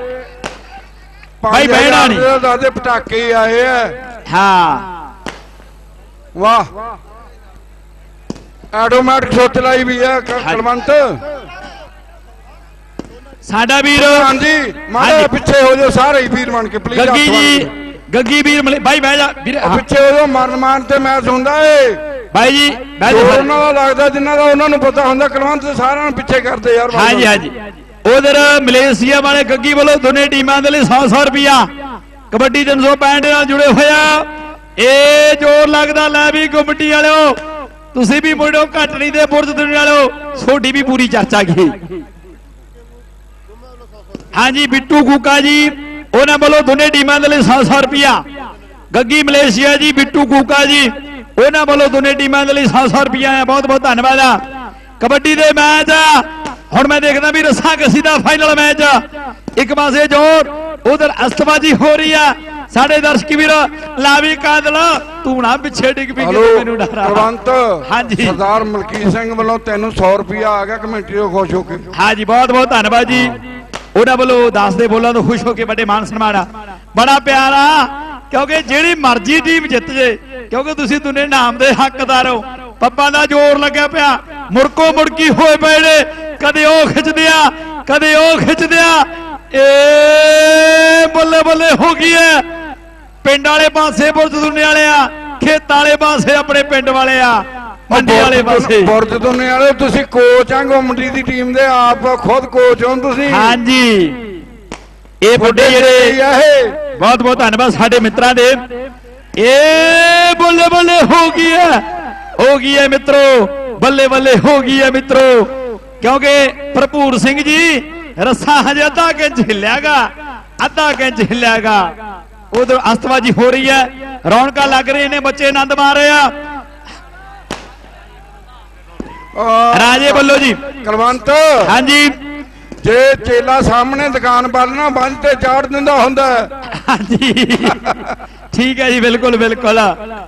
ਭਾਈ ਬਹਿਣਾ ਨਹੀਂ। ਦਾਦੇ ਪਟਾਕੇ ਆਏ ਆ। ਹਾਂ ਵਾਹ, ਆਟੋਮੈਟਿਕ ਸੁੱਚ ਲਾਈ ਵੀ ਆ ਕਲਵੰਤ ਸਾਡਾ ਵੀਰ। ਹਾਂਜੀ ਮਾੜਾ ਪਿੱਛੇ ਹੋ ਜਾਓ ਸਾਰੇ ਹੀ ਵੀਰ ਬਣ ਕੇ ਪਲੀਜ਼। ਗੱਗੀ ਜੀ, ਗੱਗੀ ਵੀਰ ਬਾਈ ਬਹਿ ਜਾ ਵੀਰ। ਪਿੱਛੇ ਹੋ ਜਾਓ, ਮਰਨ ਮਾਨ ਤੇ ਮੈਚ ਹੁੰਦਾ ਏ ਬਾਈ ਜੀ। ਉਹਨਾਂ ਦਾ ਲੱਗਦਾ ਜਿੰਨਾ ਦਾ ਉਹਨਾਂ ਨੂੰ ਪਤਾ ਹੁੰਦਾ। ਕਲਵੰਤ ਸਾਰਿਆਂ ਨੂੰ ਪਿੱਛੇ ਕਰਦੇ ਯਾਰ। ਹਾਂਜੀ ਹਾਂਜੀ। ਉਧਰ ਮਲੇਸ਼ੀਆ ਵਾਲੇ ਗੱਗੀ ਵੱਲੋਂ ਦੋਨੇ ਟੀਮਾਂ ਦੇ ਲਈ ਸੌ ਸੌ ਰੁਪਿਆ ਕਬੱਡੀ ਤਿੰਨ ਸੌ ਪੈਂਹਠ ਨਾਲ ਜੁੜੇ ਹੋਇਆ। ਇਹ ਜ਼ੋਰ ਲੱਗਦਾ। ਲੈ ਵੀ ਗੁੰਮਟੀ ਵਾਲਿਓ ਤੁਸੀਂ ਵੀ ਮੁੰਡੋ ਘੱਟ ਨਹੀਂ ਦੇ। ਬੁਰਜ ਦੁਨੀਆ ਵਾਲਿਓ ਛੋਟੀ ਵੀ ਪੂਰੀ ਚਰਚਾ ਗਈ। ਹਾਂਜੀ ਬਿੱਟੂ ਕੂਕਾ ਜੀ, ਉਹਨਾਂ ਵੱਲੋਂ ਦੋਨੇ ਟੀਮਾਂ ਦੇ ਲਈ ਸੌ ਸੌ ਰੁਪਿਆ। ਗੱਗੀ ਮਲੇਸ਼ੀਆ ਜੀ, ਬਿੱਟੂ ਕੂਕਾ ਜੀ, ਉਹਨਾਂ ਵੱਲੋਂ ਦੋਨੇ ਟੀਮਾਂ ਦੇ ਲਈ ਸੌ ਸੌ ਰੁਪਿਆ ਆ। ਬਹੁਤ ਬਹੁਤ ਧੰਨਵਾਦ ਆ। ਕਬੱਡੀ ਦੇ ਮੈਚ ਆ। ਹੁਣ ਮੈਂ ਦੇਖਦਾ ਵੀ ਰੱਸਾ ਕਸੀ ਦਾ ਫਾਈਨਲ ਮੈਚ। ਇੱਕ ਪਾਸੇ ਜੋਰ, ਉਧਰ ਅਸਤਬਾਜੀ ਹੋ ਰਹੀ ਆ। ਸਾਡੇ ਦਰਸ਼ਕ ਵੀਰ ਲਾਵੀ ਕਾਦਲ ਤੂੰ ਨਾ ਪਿੱਛੇ ਡਿੱਗ ਪਈ ਕਿ ਮੈਨੂੰ ਡਰ ਆ। ਕਲਵੰਤ ਹਾਂਜੀ ਸਰਦਾਰ ਮਲਕੀਤ ਸਿੰਘ ਵੱਲੋਂ ਤੈਨੂੰ ਸੌ ਰੁਪਿਆ ਆ ਗਿਆ ਕਮੇਟੀ ਤੋਂ ਖੁਸ਼ ਹੋ ਕੇ। ਹਾਂਜੀ ਬਹੁਤ ਬਹੁਤ ਧੰਨਵਾਦ ਜੀ। ਉਹਨਾਂ ਵੱਲੋਂ ਦਾਸ ਦੇ ਬੋਲਾਂ ਤੋਂ ਖੁਸ਼ ਹੋ ਕੇ ਵੱਡੇ ਮਾਨ ਸਨਮਾਨ ਆ। ਬੜਾ ਪਿਆਰ ਆ, ਕਿਉਂਕਿ ਜਿਹੜੀ ਮਰਜ਼ੀ ਟੀਮ ਜਿੱਤ ਜੇ, ਕਿਉਂਕਿ ਤੁਸੀਂ ਦੁਨੇ ਨਾਮ ਦੇ ਹੱਕਦਾਰ ਹੋ। ਪੱਪਾਂ ਦਾ ਜ਼ੋਰ ਲੱਗਿਆ ਪਿਆ, ਮੁੜਕੋ ਮੁੜਕੀ ਹੋਏ ਪਏ ਨੇ। ਕਦੇ ਉਹ ਖਿੱਚਦੇ ਆ, ਕਦੇ ਉਹ ਖਿੱਚਦੇ ਆ। ਏ ਬੱਲੇ ਬੱਲੇ ਹੋ ਗਈ ਐ। ਪਿੰਡ ਵਾਲੇ ਪਾਸੇ ਬੁਰਜ ਦੁਨੇ ਵਾਲੇ ਆ, ਖੇਤ ਵਾਲੇ ਪਾਸੇ ਆਪਣੇ ਪਿੰਡ ਵਾਲੇ ਆ, ਮੰਡੀ ਵਾਲੇ ਪਾਸੇ ਬੁਰਜ ਦੁਨੇ ਵਾਲੇ। ਤੁਸੀਂ ਕੋਚ ਆ ਗੁੰਮਟੀ ਦੀ ਟੀਮ ਦੇ, ਆਪ ਖੁਦ ਕੋਚ ਹੋ ਤੁਸੀਂ। ਹਾਂਜੀ ਇਹ ਵੱਡੇ ਜਿਹੜੇ ਇਹ ਬਹੁਤ ਬਹੁਤ ਧੰਨਵਾਦ ਸਾਡੇ ਮਿੱਤਰਾਂ ਦੇ। ਏ ਬੱਲੇ ਬੱਲੇ ਹੋ ਗਈ ਐ, ਹੋ ਗਈ ਐ ਮਿੱਤਰੋ, ਬੱਲੇ ਬੱਲੇ ਹੋ ਗਈ ਐ ਮਿੱਤਰੋ। ਕਿਉਂਕਿ ਭਰਪੂਰ ਸਿੰਘ ਜੀ ਰੱਸਾ ਹਜੇ ਅੱਧਾ ਇੰਚ ਹਿੱਲਿਆਗਾ, ਅੱਧਾ ਇੰਚ ਹਿੱਲਿਆਗਾ। ਉਧਰ ਅਸਤਬਾਜੀ ਹੋ ਰਹੀ ਹੈ, ਰੌਣਕਾਂ ਲੱਗ ਰਹੀਆਂ ਨੇ, ਬੱਚੇ ਆਨੰਦ ਮਾਰ ਰਹੇ ਆ। ਰਾਜੇ ਵੱਲੋਂ ਜੀ ਕਲਵੰਤ ਹਾਂਜੀ। ਜੇ ਚੇਲਾ ਸਾਹਮਣੇ ਦੁਕਾਨ ਪਾਲਣਾ ਬੰਦ ਤੇ ਚਾੜ ਦਿੰਦਾ ਹੁੰਦਾ। ਹਾਂਜੀ ਠੀਕ ਹੈ ਜੀ, ਬਿਲਕੁਲ ਬਿਲਕੁਲ।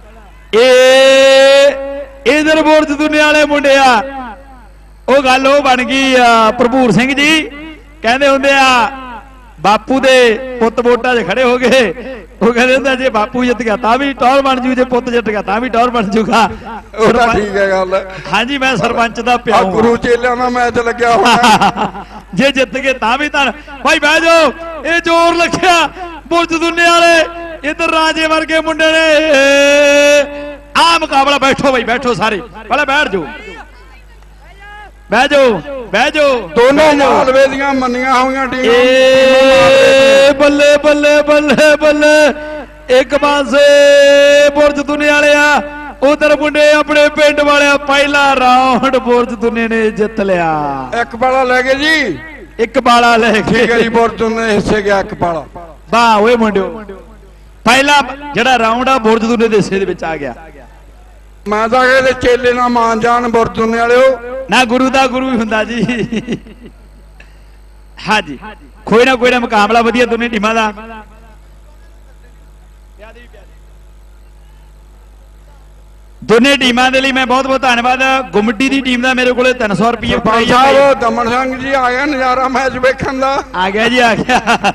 ਇਹ ਇਧਰ ਬੁਰਜ ਦੁਨੀਆ ਵਾਲੇ ਮੁੰਡੇ ਆ। ਉਹ ਗੱਲ ਉਹ ਬਣ ਗਈ ਭਰਪੂਰ ਸਿੰਘ ਜੀ ਕਹਿੰਦੇ ਹੁੰਦੇ ਆ ਬਾਪੂ ਦੇ ਪੁੱਤ ਵੋਟਾਂ 'ਚ ਖੜੇ ਹੋ ਗਏ। ਉਹ ਕਹਿੰਦੇ ਹੁੰਦੇ ਜੇ ਬਾਪੂ ਜਿੱਤ ਗਿਆ ਤਾਂ ਵੀ ਟੌਰ ਬਣ ਜੂ, ਜੇ ਪੁੱਤ ਜਿੱਤ ਗਿਆ ਤਾਂ ਵੀ ਟੌਰ ਬਣ ਜੂਗਾ। ਉਹ ਤਾਂ ਠੀਕ ਹੈ ਗੱਲ। ਹਾਂਜੀ ਮੈਂ ਸਰਪੰਚ ਦਾ ਪਿਓ, ਗੁਰੂ ਚੇਲਿਆਂ ਦਾ ਮੈਚ ਲੱਗਿਆ ਹੋਣਾ। ਜੇ ਜਿੱਤ ਗਏ ਤਾਂ ਵੀ ਤਾਂ ਭਾਈ ਬਹਿ ਜਾਓ। ਇਹ ਜ਼ੋਰ ਲੱਗਿਆ ਬੁਰਜ ਦੁਨੇ ਵਾਲੇ, ਇਧਰ ਰਾਜੇ ਵਰਗੇ ਮੁੰਡੇ ਨੇ। ਆ ਮੁਕਾਬਲਾ, ਬੈਠੋ ਬਈ ਬੈਠੋ ਸਾਰੇ, ਪਹਿਲਾਂ ਬੈਠ ਜਾਓ, ਬਹਿ ਜਾਓ ਬਹਿ ਜਾਓ। ਦੋਨੋਂ ਮਾਲਵੇ ਦੀਆਂ ਮੰਨੀਆਂ ਹੋਈਆਂ ਟੀਮਾਂ। ਏ ਬੱਲੇ ਬੱਲੇ ਬੱਲੇ ਬੱਲੇ। ਇੱਕ ਪਾਸੇ ਬੁਰਜ ਦੁਨੇ ਵਾਲੇ ਆ, ਉਧਰ ਮੁੰਡੇ ਆਪਣੇ ਪਿੰਡ ਵਾਲੇ ਆ। ਪਹਿਲਾ ਰਾਉਂਡ ਬੁਰਜ ਦੁਨੇ ਨੇ ਜਿੱਤ ਲਿਆ। ਇੱਕ ਬਾਲਾ ਲੈ ਗਏ ਜੀ, ਇੱਕ ਬਾਲਾ ਲੈ ਕੇ। ਠੀਕ ਹੈ ਜੀ, ਬੁਰਜ ਦੁਨੇ ਹਿੱਸੇ ਗਿਆ ਇੱਕ ਬਾਲਾ। ਵਾਹ ਓਏ ਮੁੰਡਿਓ, ਪਹਿਲਾ ਜਿਹੜਾ ਰਾਉਂਡ ਆ ਬੁਰਜ ਦੁਨੇ ਦੇ ਹਿੱਸੇ ਦੇ ਵਿੱਚ ਆ ਗਿਆ। ਮੈਂ ਤਾਂ ਕਹਿੰਦੇ ਚੇਲੇ ਨਾ ਮਾਨ ਜਾਣ ਬੁਰਜ ਦੁਨੇ ਵਾਲਿਓ। ਨਾ ਗੁਰੂ ਦਾ ਗੁਰੂ ਹੀ ਹੁੰਦਾ ਜੀ। ਹਾਂਜੀ ਕੋਈ ਨਾ ਕੋਈ ਨਾ ਮੁਕਾਬਲਾ ਵਧੀਆ ਦੋਨੇ ਟੀਮਾਂ ਦਾ। ਦੋਨੇ ਟੀਮਾਂ ਦੇ ਲਈ ਮੈਂ ਬਹੁਤ ਬਹੁਤ ਧੰਨਵਾਦ। ਗੁੰਮਟੀ ਦੀ ਟੀਮ ਦਾ ਮੇਰੇ ਕੋਲੇ ਤਿੰਨ ਸੌ ਰੁਪਏ ਸਾਹਿਬ ਦਮਨ ਸਿੰਘ ਜੀ ਆ ਗਿਆ ਨਜ਼ਾਰਾ ਮੈਚ ਵੇਖਣ ਦਾ। ਆ ਗਿਆ ਜੀ ਆ ਗਿਆ।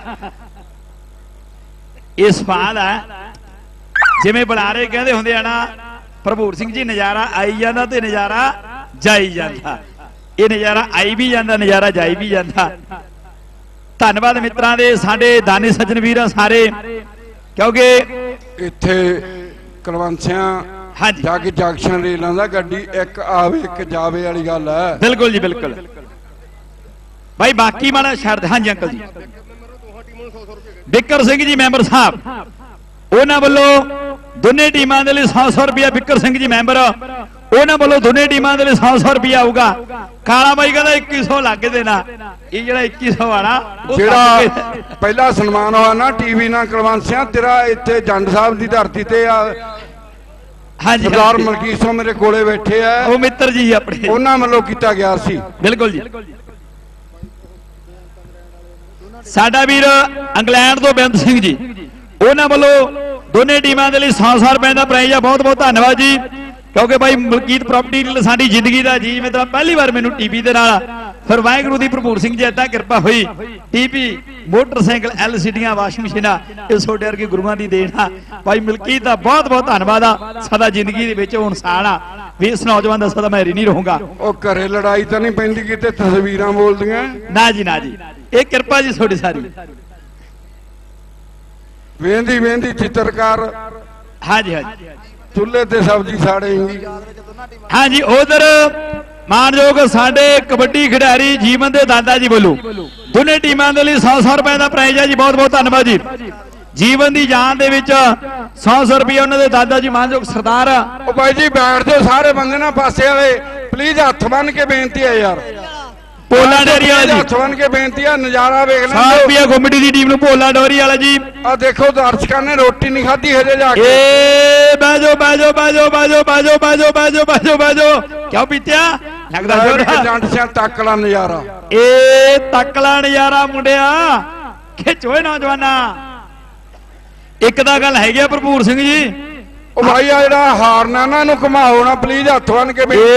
ਇਹ ਸਵਾਲ ਹੈ ਜਿਵੇਂ ਬੁਲਾਰੇ ਕਹਿੰਦੇ ਹੁੰਦੇ ਆ ਨਾ, ਭਰਪੂਰ ਸਿੰਘ ਜੀ ਨਜ਼ਾਰਾ ਆਈ ਜਾਂਦਾ ਤੇ ਨਜ਼ਾਰਾ ਜਾਈ ਜਾਂਦਾ। ਇਹ ਨਜ਼ਾਰਾ ਆਈ ਵੀ ਜਾਂਦਾ, ਨਜ਼ਾਰਾ ਜਾਈ ਵੀ ਜਾਂਦਾ। ਧੰਨਵਾਦ ਮਿੱਤਰਾਂ ਦੇ, ਸਾਡੇ ਦਾਨੀ ਸੱਜਣ ਵੀਰ ਸਾਰੇ, ਕਿਉਂਕਿ ਇੱਥੇ ਕਲਵੰਸਿਆਂ ਹਾਂਜੀ ਜਾ ਕੇ ਜੰਕਸ਼ਨ ਰੇਲਾਂ ਦਾ ਗੱਡੀ ਇੱਕ ਆਵੇ ਇੱਕ ਜਾਵੇ ਵਾਲੀ ਗੱਲ ਹੈ। ਬਿਲਕੁਲ ਜੀ ਬਿਲਕੁਲ ਭਾਈ। ਬਾਕੀ ਮਾੜਾ ਛੱਡ। ਹਾਂਜੀ ਅੰਕਲ ਜੀ। ਬਿੱਕਰ ਸਿੰਘ ਜੀ ਮੈਂਬਰ ਸਾਹਿਬ, ਉਹਨਾਂ ਵੱਲੋਂ ਦੋਨੇ ਟੀਮਾਂ ਦੇ ਲਈ ਸੌ ਸੌ ਰੁਪਇਆ। ਬਿੱਕਰ ਸਿੰਘ ਜੀ ਮੈਂਬਰ, ਉਹਨਾਂ ਵੱਲੋਂ ਦੋਨੇ ਟੀਮਾਂ ਦੇ ਲਈ ਸੌ ਸੌ ਰੁਪਇਆ ਆਊਗਾ। ਕਾਲਾ ਬਾਈ ਕਹਿੰਦਾ ਇੱਕੀ ਸੌ ਲੱਗ ਦੇਣਾ। ਇਹ ਜਿਹੜਾ ਇੱਕੀ ਸੌ ਵਾਲਾ ਜਿਹੜਾ ਪਹਿਲਾ ਸਨਮਾਨ ਹੋਇਆ ਨਾ ਟੀਵੀ ਨਾਲ ਕਲਵੰਸਿਆਂ ਤੇਰਾ, ਇੱਥੇ ਜੰਡ ਸਾਹਿਬ ਦੀ ਧਰਤੀ ਤੇ ਆ। ਹਾਂਜੀ ਸਰਦਾਰ ਮਲਕੀਤ ਸਿੰਘ ਮੇਰੇ ਕੋਲੇ ਬੈਠੇ ਆ, ਉਹ ਮਿੱਤਰ ਜੀ ਆਪਣੇ, ਉਹਨਾਂ ਵੱਲੋਂ ਕੀਤਾ ਗਿਆ ਸੀ। ਬਿਲਕੁਲ ਜੀ। ਸਾਡਾ ਵੀਰ ਇੰਗਲੈਂਡ ਤੋਂ ਬੇਅੰਤ ਸਿੰਘ ਜੀ, ਉਹਨਾਂ ਵੱਲੋਂ ਦੋਨੇ ਟੀਮਾਂ ਦੇ ਲਈ ਸੌ ਸੌ ਰੁਪਏ ਦਾ ਪ੍ਰਾਈਜ਼ ਆ। ਬਹੁਤ ਬਹੁਤ ਧੰਨਵਾਦ ਜੀ, ਕਿਉਂਕਿ ਭਾਈ ਮਲਕੀਤ ਪ੍ਰਾਪਰਟੀ ਸਾਡੀ ਜ਼ਿੰਦਗੀ ਦਾ ਜੀ ਮਤਲਬ ਪਹਿਲੀ ਵਾਰ ਮੈਨੂੰ ਟੀਵੀ ਦੇ ਨਾਲ, ਫਿਰ ਵਾਹਿਗੁਰੂ ਦੀ ਭਰਪੂਰ ਸਿੰਘ ਜੀ ਏਦਾਂ ਕਿਰਪਾ ਹੋਈ। ਟੀਵੀ, ਮੋਟਰਸਾਈਕਲ, ਐਲ ਸੀ ਡੀਆਂ, ਵਾਸ਼ਿੰਗ ਮਸ਼ੀਨਾਂ, ਇਹ ਛੋਟੇ ਵਰਗੇ ਗੁਰੂਆਂ ਦੀ ਦੇਣ ਆ। ਭਾਈ ਮਲਕੀਤ ਦਾ ਬਹੁਤ ਬਹੁਤ ਧੰਨਵਾਦ ਆ। ਸਦਾ ਜ਼ਿੰਦਗੀ ਦੇ ਵਿੱਚ ਉਹ ਇਨਸਾਨ ਆ ਵੀ ਇਸ ਨੌਜਵਾਨ ਦਾ ਸਦਾ ਮੈਂ ਰੀ ਨਹੀਂ ਰਹੂੰਗਾ। ਉਹ ਘਰੇ ਲੜਾਈ ਤਾਂ ਨਹੀਂ ਪੈਂਦੀ ਕਿਤੇ ਤਸਵੀਰਾਂ ਬੋਲਦੀਆਂ? ਨਾ ਜੀ ਨਾ ਜੀ, ਇਹ ਕਿਰਪਾ ਜੀ ਤੁਹਾਡੀ ਸਾਰੀ। ਵੇਂਦੀ ਵੇਂਦੀ ਚਿੱਤਰਕਾਰ, ਹਾਂਜੀ ਹਾਂਜੀ, ਚੁੱਲ੍ਹੇ ਤੇ ਸਬਜ਼ੀ ਸਾੜੇਗੀ। ਹਾਂਜੀ ਉਧਰ ਮਾਨਯੋਗ ਸਾਡੇ ਕਬੱਡੀ ਖਿਡਾਰੀ ਜੀਵਨ ਦੇ ਦਾਦਾ ਜੀ ਵੱਲੋਂ ਦੋਨੇ ਟੀਮਾਂ ਦੇ ਲਈ ਸੌ ਸੌ ਰੁਪਏ ਦਾ ਪ੍ਰਾਈਜ਼ ਹੈ ਜੀ। ਬਹੁਤ ਬਹੁਤ ਧੰਨਵਾਦ ਜੀ। ਜੀਵਨ ਦੀ ਜਾਨ ਦੇ ਵਿੱਚ ਸੌ ਸੌ ਰੁਪਏ ਉਹਨਾਂ ਦੇ ਦਾਦਾ ਜੀ ਮਾਨਯੋਗ ਸਰਦਾਰ। ਉਹ ਬਾਈ ਜੀ ਬੈਠ ਜਾਓ ਸਾਰੇ ਬੰਦੇ ਨਾ ਪਾਸੇ ਵਾਲੇ, ਪਲੀਜ਼ ਹੱਥ ਬੰਨ ਕੇ ਬੇਨਤੀ ਹੈ ਯਾਰ। ਭੋਲਾ ਡੋਰੀ ਵਾਲਾ ਜੀ, ਹੱਥ ਬੰਨ ਕੇ ਬੇਨਤੀ ਆ, ਨਜ਼ਾਰਾ ਵੇਖ ਸੌ ਰੁਪਏ ਗੁੰਮਟੀ ਦੀ ਟੀਮ ਨੂੰ ਭੋਲਾ ਡੋਰੀ ਵਾਲਾ ਜੀ। ਆ ਦੇਖੋ ਦਰਸ਼ਕਾਂ ਨੇ ਰੋਟੀ ਨਹੀਂ ਖਾਧੀ ਹਜੇ ਜਾ ਕੇ। ਏ ਬਾਜੋ ਬਾਜੋ ਬਾਜੋ ਬਾਜੋ ਬਾਜੋ ਬਾਜੋ ਬਾਜੋ ਬਾਜੋ ਬਾਜੋ ਕਿਉਂ ਪੀਤਿਆ ਲੱਗਦਾ ਜੋਰ ਜੰਟ ਸਿਆਂ ਤੱਕਲਾ ਨਜ਼ਾਰਾ। ਏ ਤੱਕਲਾ ਨਜ਼ਾਰਾ ਮੁੰਡਿਆ, ਖਿੱਚ ਓਏ ਨੌਜਵਾਨਾ। ਇੱਕ ਤਾਂ ਗੱਲ ਹੈਗੀ ਆ ਭਰਪੂਰ ਸਿੰਘ ਜੀ, ਉਹ ਭਾਈ ਆ ਜਿਹੜਾ ਹਾਰਨਾ ਨਾ ਇਹਨੂੰ ਘੁਮਾਓ ਨਾ ਪਲੀਜ਼, ਹੱਥ ਬੰਨ ਕੇ ਬੇਨਤੀ।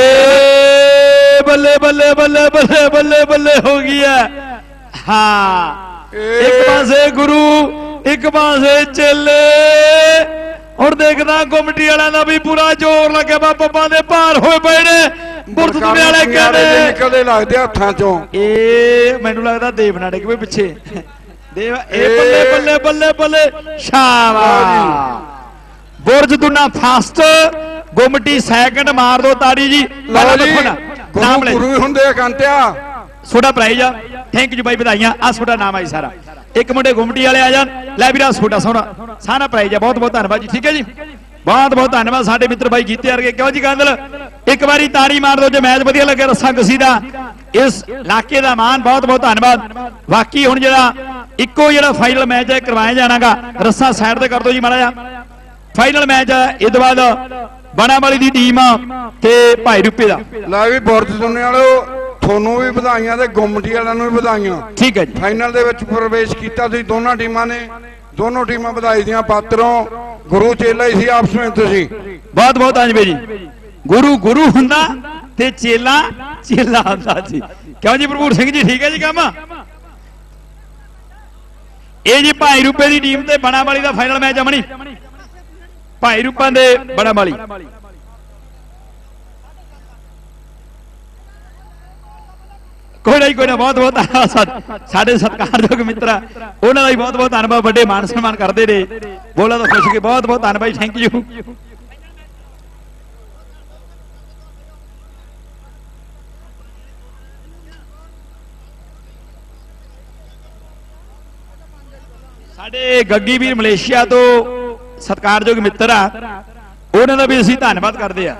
ਏ ਬੱਲੇ ਬੱਲੇ ਬੱਲੇ ਬੱਲੇ ਬੱਲੇ ਬੱਲੇ ਹੋ ਗਈ ਹੈ। ਹਾਂ ਇੱਕ ਪਾਸੇ ਗੁਰੂ, ਇੱਕ ਪਾਸੇ ਚੇਲੇ। ਹੁਣ ਦੇਖਦਾ ਗੁੰਮਟੀ ਵਾਲਿਆਂ ਦਾ ਵੀ ਪੂਰਾ ਜ਼ੋਰ ਲੱਗਿਆ ਵਾ, ਪੱਪਾਂ ਦੇ ਭਾਰ ਹੋਏ ਪਏ ਨੇ। ਬੁਰਤਦੇ ਵਾਲੇ ਕਹਿੰਦੇ ਨਿਕਲਦੇ ਲੱਗਦੇ ਹੱਥਾਂ ਚੋਂ। ਇਹ ਮੈਨੂੰ ਲੱਗਦਾ ਦੇਵ ਨਾ ਡਿੱਗ ਪਏ ਪਿੱਛੇ। ਦੇਵ ਇਹ ਬੱਲੇ ਬੱਲੇ ਬੱਲੇ ਬੱਲੇ, ਸ਼ਾਬਾਸ਼। Burj Duna first, Gumti second. ਮਾਰ ਦੋ ਤਾੜੀ ਜੀ। ਲਓ ਜੀ, ਨਾਮ ਲੈ ਗੁਰੂ ਹੁੰਦੇ ਆ ਕੰਟਿਆ। ਛੋਟਾ ਪ੍ਰਾਈਜ਼ ਆ। ਥੈਂਕ ਯੂ ਬਾਈ, ਵਧਾਈਆਂ। ਆ ਛੋਟਾ ਨਾਮ ਆਈ ਸਾਰਾ। ਇੱਕ ਮੁੰਡੇ ਗੁੰਮਟੀ ਵਾਲੇ ਆ ਜਾਣ। ਲੈ ਵੀਰਾ ਛੋਟਾ ਸੋਹਣਾ ਸਾਰਾ ਪ੍ਰਾਈਜ਼ ਆ। ਬਹੁਤ ਬਹੁਤ ਧੰਨਵਾਦ ਜੀ। ਠੀਕ ਹੈ ਜੀ, ਬਹੁਤ ਬਹੁਤ ਧੰਨਵਾਦ ਸਾਡੇ ਮਿੱਤਰ ਬਾਈ ਗੀਤੇ ਵਰਗੇ। ਕਿਉਂ ਜੀ ਗਾਂਦਲ, ਇੱਕ ਵਾਰੀ ਤਾੜੀ ਮਾਰ ਦਿਓ ਜੇ ਮੈਚ ਵਧੀਆ ਲੱਗੇ। ਰੱਸਾ ਕਸੀ ਦਾ ਇਸ ਇਲਾਕੇ ਦਾ ਮਾਨ, ਬਹੁਤ ਬਹੁਤ ਧੰਨਵਾਦ। ਬਾਕੀ ਹੁਣ ਜਿਹੜਾ ਇੱਕੋ ਜਿਹੜਾ ਫਾਈਨਲ ਮੈਚ ਹੈ ਕਰਵਾਇਆ ਜਾਣਾਗਾ, ਰੱਸਾ ਸਾਈਡ ਤੇ ਕਰ ਦਿਓ ਜੀ ਮਾੜਾ ਜਿਹਾ। ਫਾਈਨਲ ਮੈਚ ਹੈ ਇਸ ਤੋਂ ਬਾਅਦ ਬਣਾ ਵਾਲੀ ਦੀ ਟੀਮ ਤੇ ਭਾਈ ਰੂਪੇ ਦਾ। ਲੈ ਵੀ ਬੁਰਜ ਦੁਨੇ ਵਾਲੋ ਤੁਹਾਨੂੰ ਵੀ ਵਧਾਈਆਂ ਤੇ ਗੁੰਮਟੀ ਵਾਲਿਆਂ ਨੂੰ ਵੀ ਵਧਾਈਆਂ। ਠੀਕ ਹੈ ਜੀ। ਫਾਈਨਲ ਦੇ ਵਿੱਚ ਪ੍ਰਵੇਸ਼ ਕੀਤਾ ਤੁਸੀਂ ਦੋਨਾਂ ਟੀਮਾਂ ਨੇ। ਦੋਨੋਂ ਟੀਮਾਂ ਵਧਾਈ ਦੀਆਂ ਪਾਤਰੋਂ। ਗੁਰੂ ਚੇਲਾ ਹੀ ਸੀ ਆਪਸ ਵਿੱਚ ਤੁਸੀਂ। ਬਹੁਤ ਬਹੁਤ ਆਜਵੇ ਜੀ। ਗੁਰੂ ਗੁਰੂ ਹੁੰਦਾ ਤੇ ਚੇਲਾ ਚੇਲਾ ਹੁੰਦਾ ਜੀ। ਕਿਉਂ ਜੀ ਭਰਪੂਰ ਸਿੰਘ ਜੀ, ਠੀਕ ਹੈ ਜੀ ਕੰਮ। ਇਹ ਜੀ ਭਾਈ ਰੂਪੇ ਦੀ ਟੀਮ ਤੇ ਬਣਾ ਵਾਲੀ ਦਾ ਫਾਈਨਲ ਮੈਚ ਅਮਣੀ। ਭਾਈ ਰੂਪਾਂ ਦੇ ਬੜਾ ਵਾਲੀ। ਕੋਈ ਨਾ ਕੋਈ ਨਾ, ਬਹੁਤ ਬਹੁਤ ਧੰਨਵਾਦ ਸਾਡੇ ਸਤਿਕਾਰਯੋਗ ਮਿੱਤਰ, ਉਹਨਾਂ ਦਾ ਵੀ ਬਹੁਤ ਬਹੁਤ ਧੰਨਵਾਦ। ਵੱਡੇ ਮਾਨ ਸਨਮਾਨ ਕਰਦੇ ਨੇ, ਬੋਲਾ ਤਾਂ ਖੁਸ਼ ਕੇ ਬਹੁਤ ਬਹੁਤ ਧੰਨਵਾਦ। Thank you. ਸਾਡੇ ਗੱਗੀ ਵੀਰ ਮਲੇਸ਼ੀਆ ਤੋਂ ਸਤਿਕਾਰਯੋਗ ਮਿੱਤਰ ਆ, ਉਹਨਾਂ ਦਾ ਵੀ ਅਸੀਂ ਧੰਨਵਾਦ ਕਰਦੇ ਆ।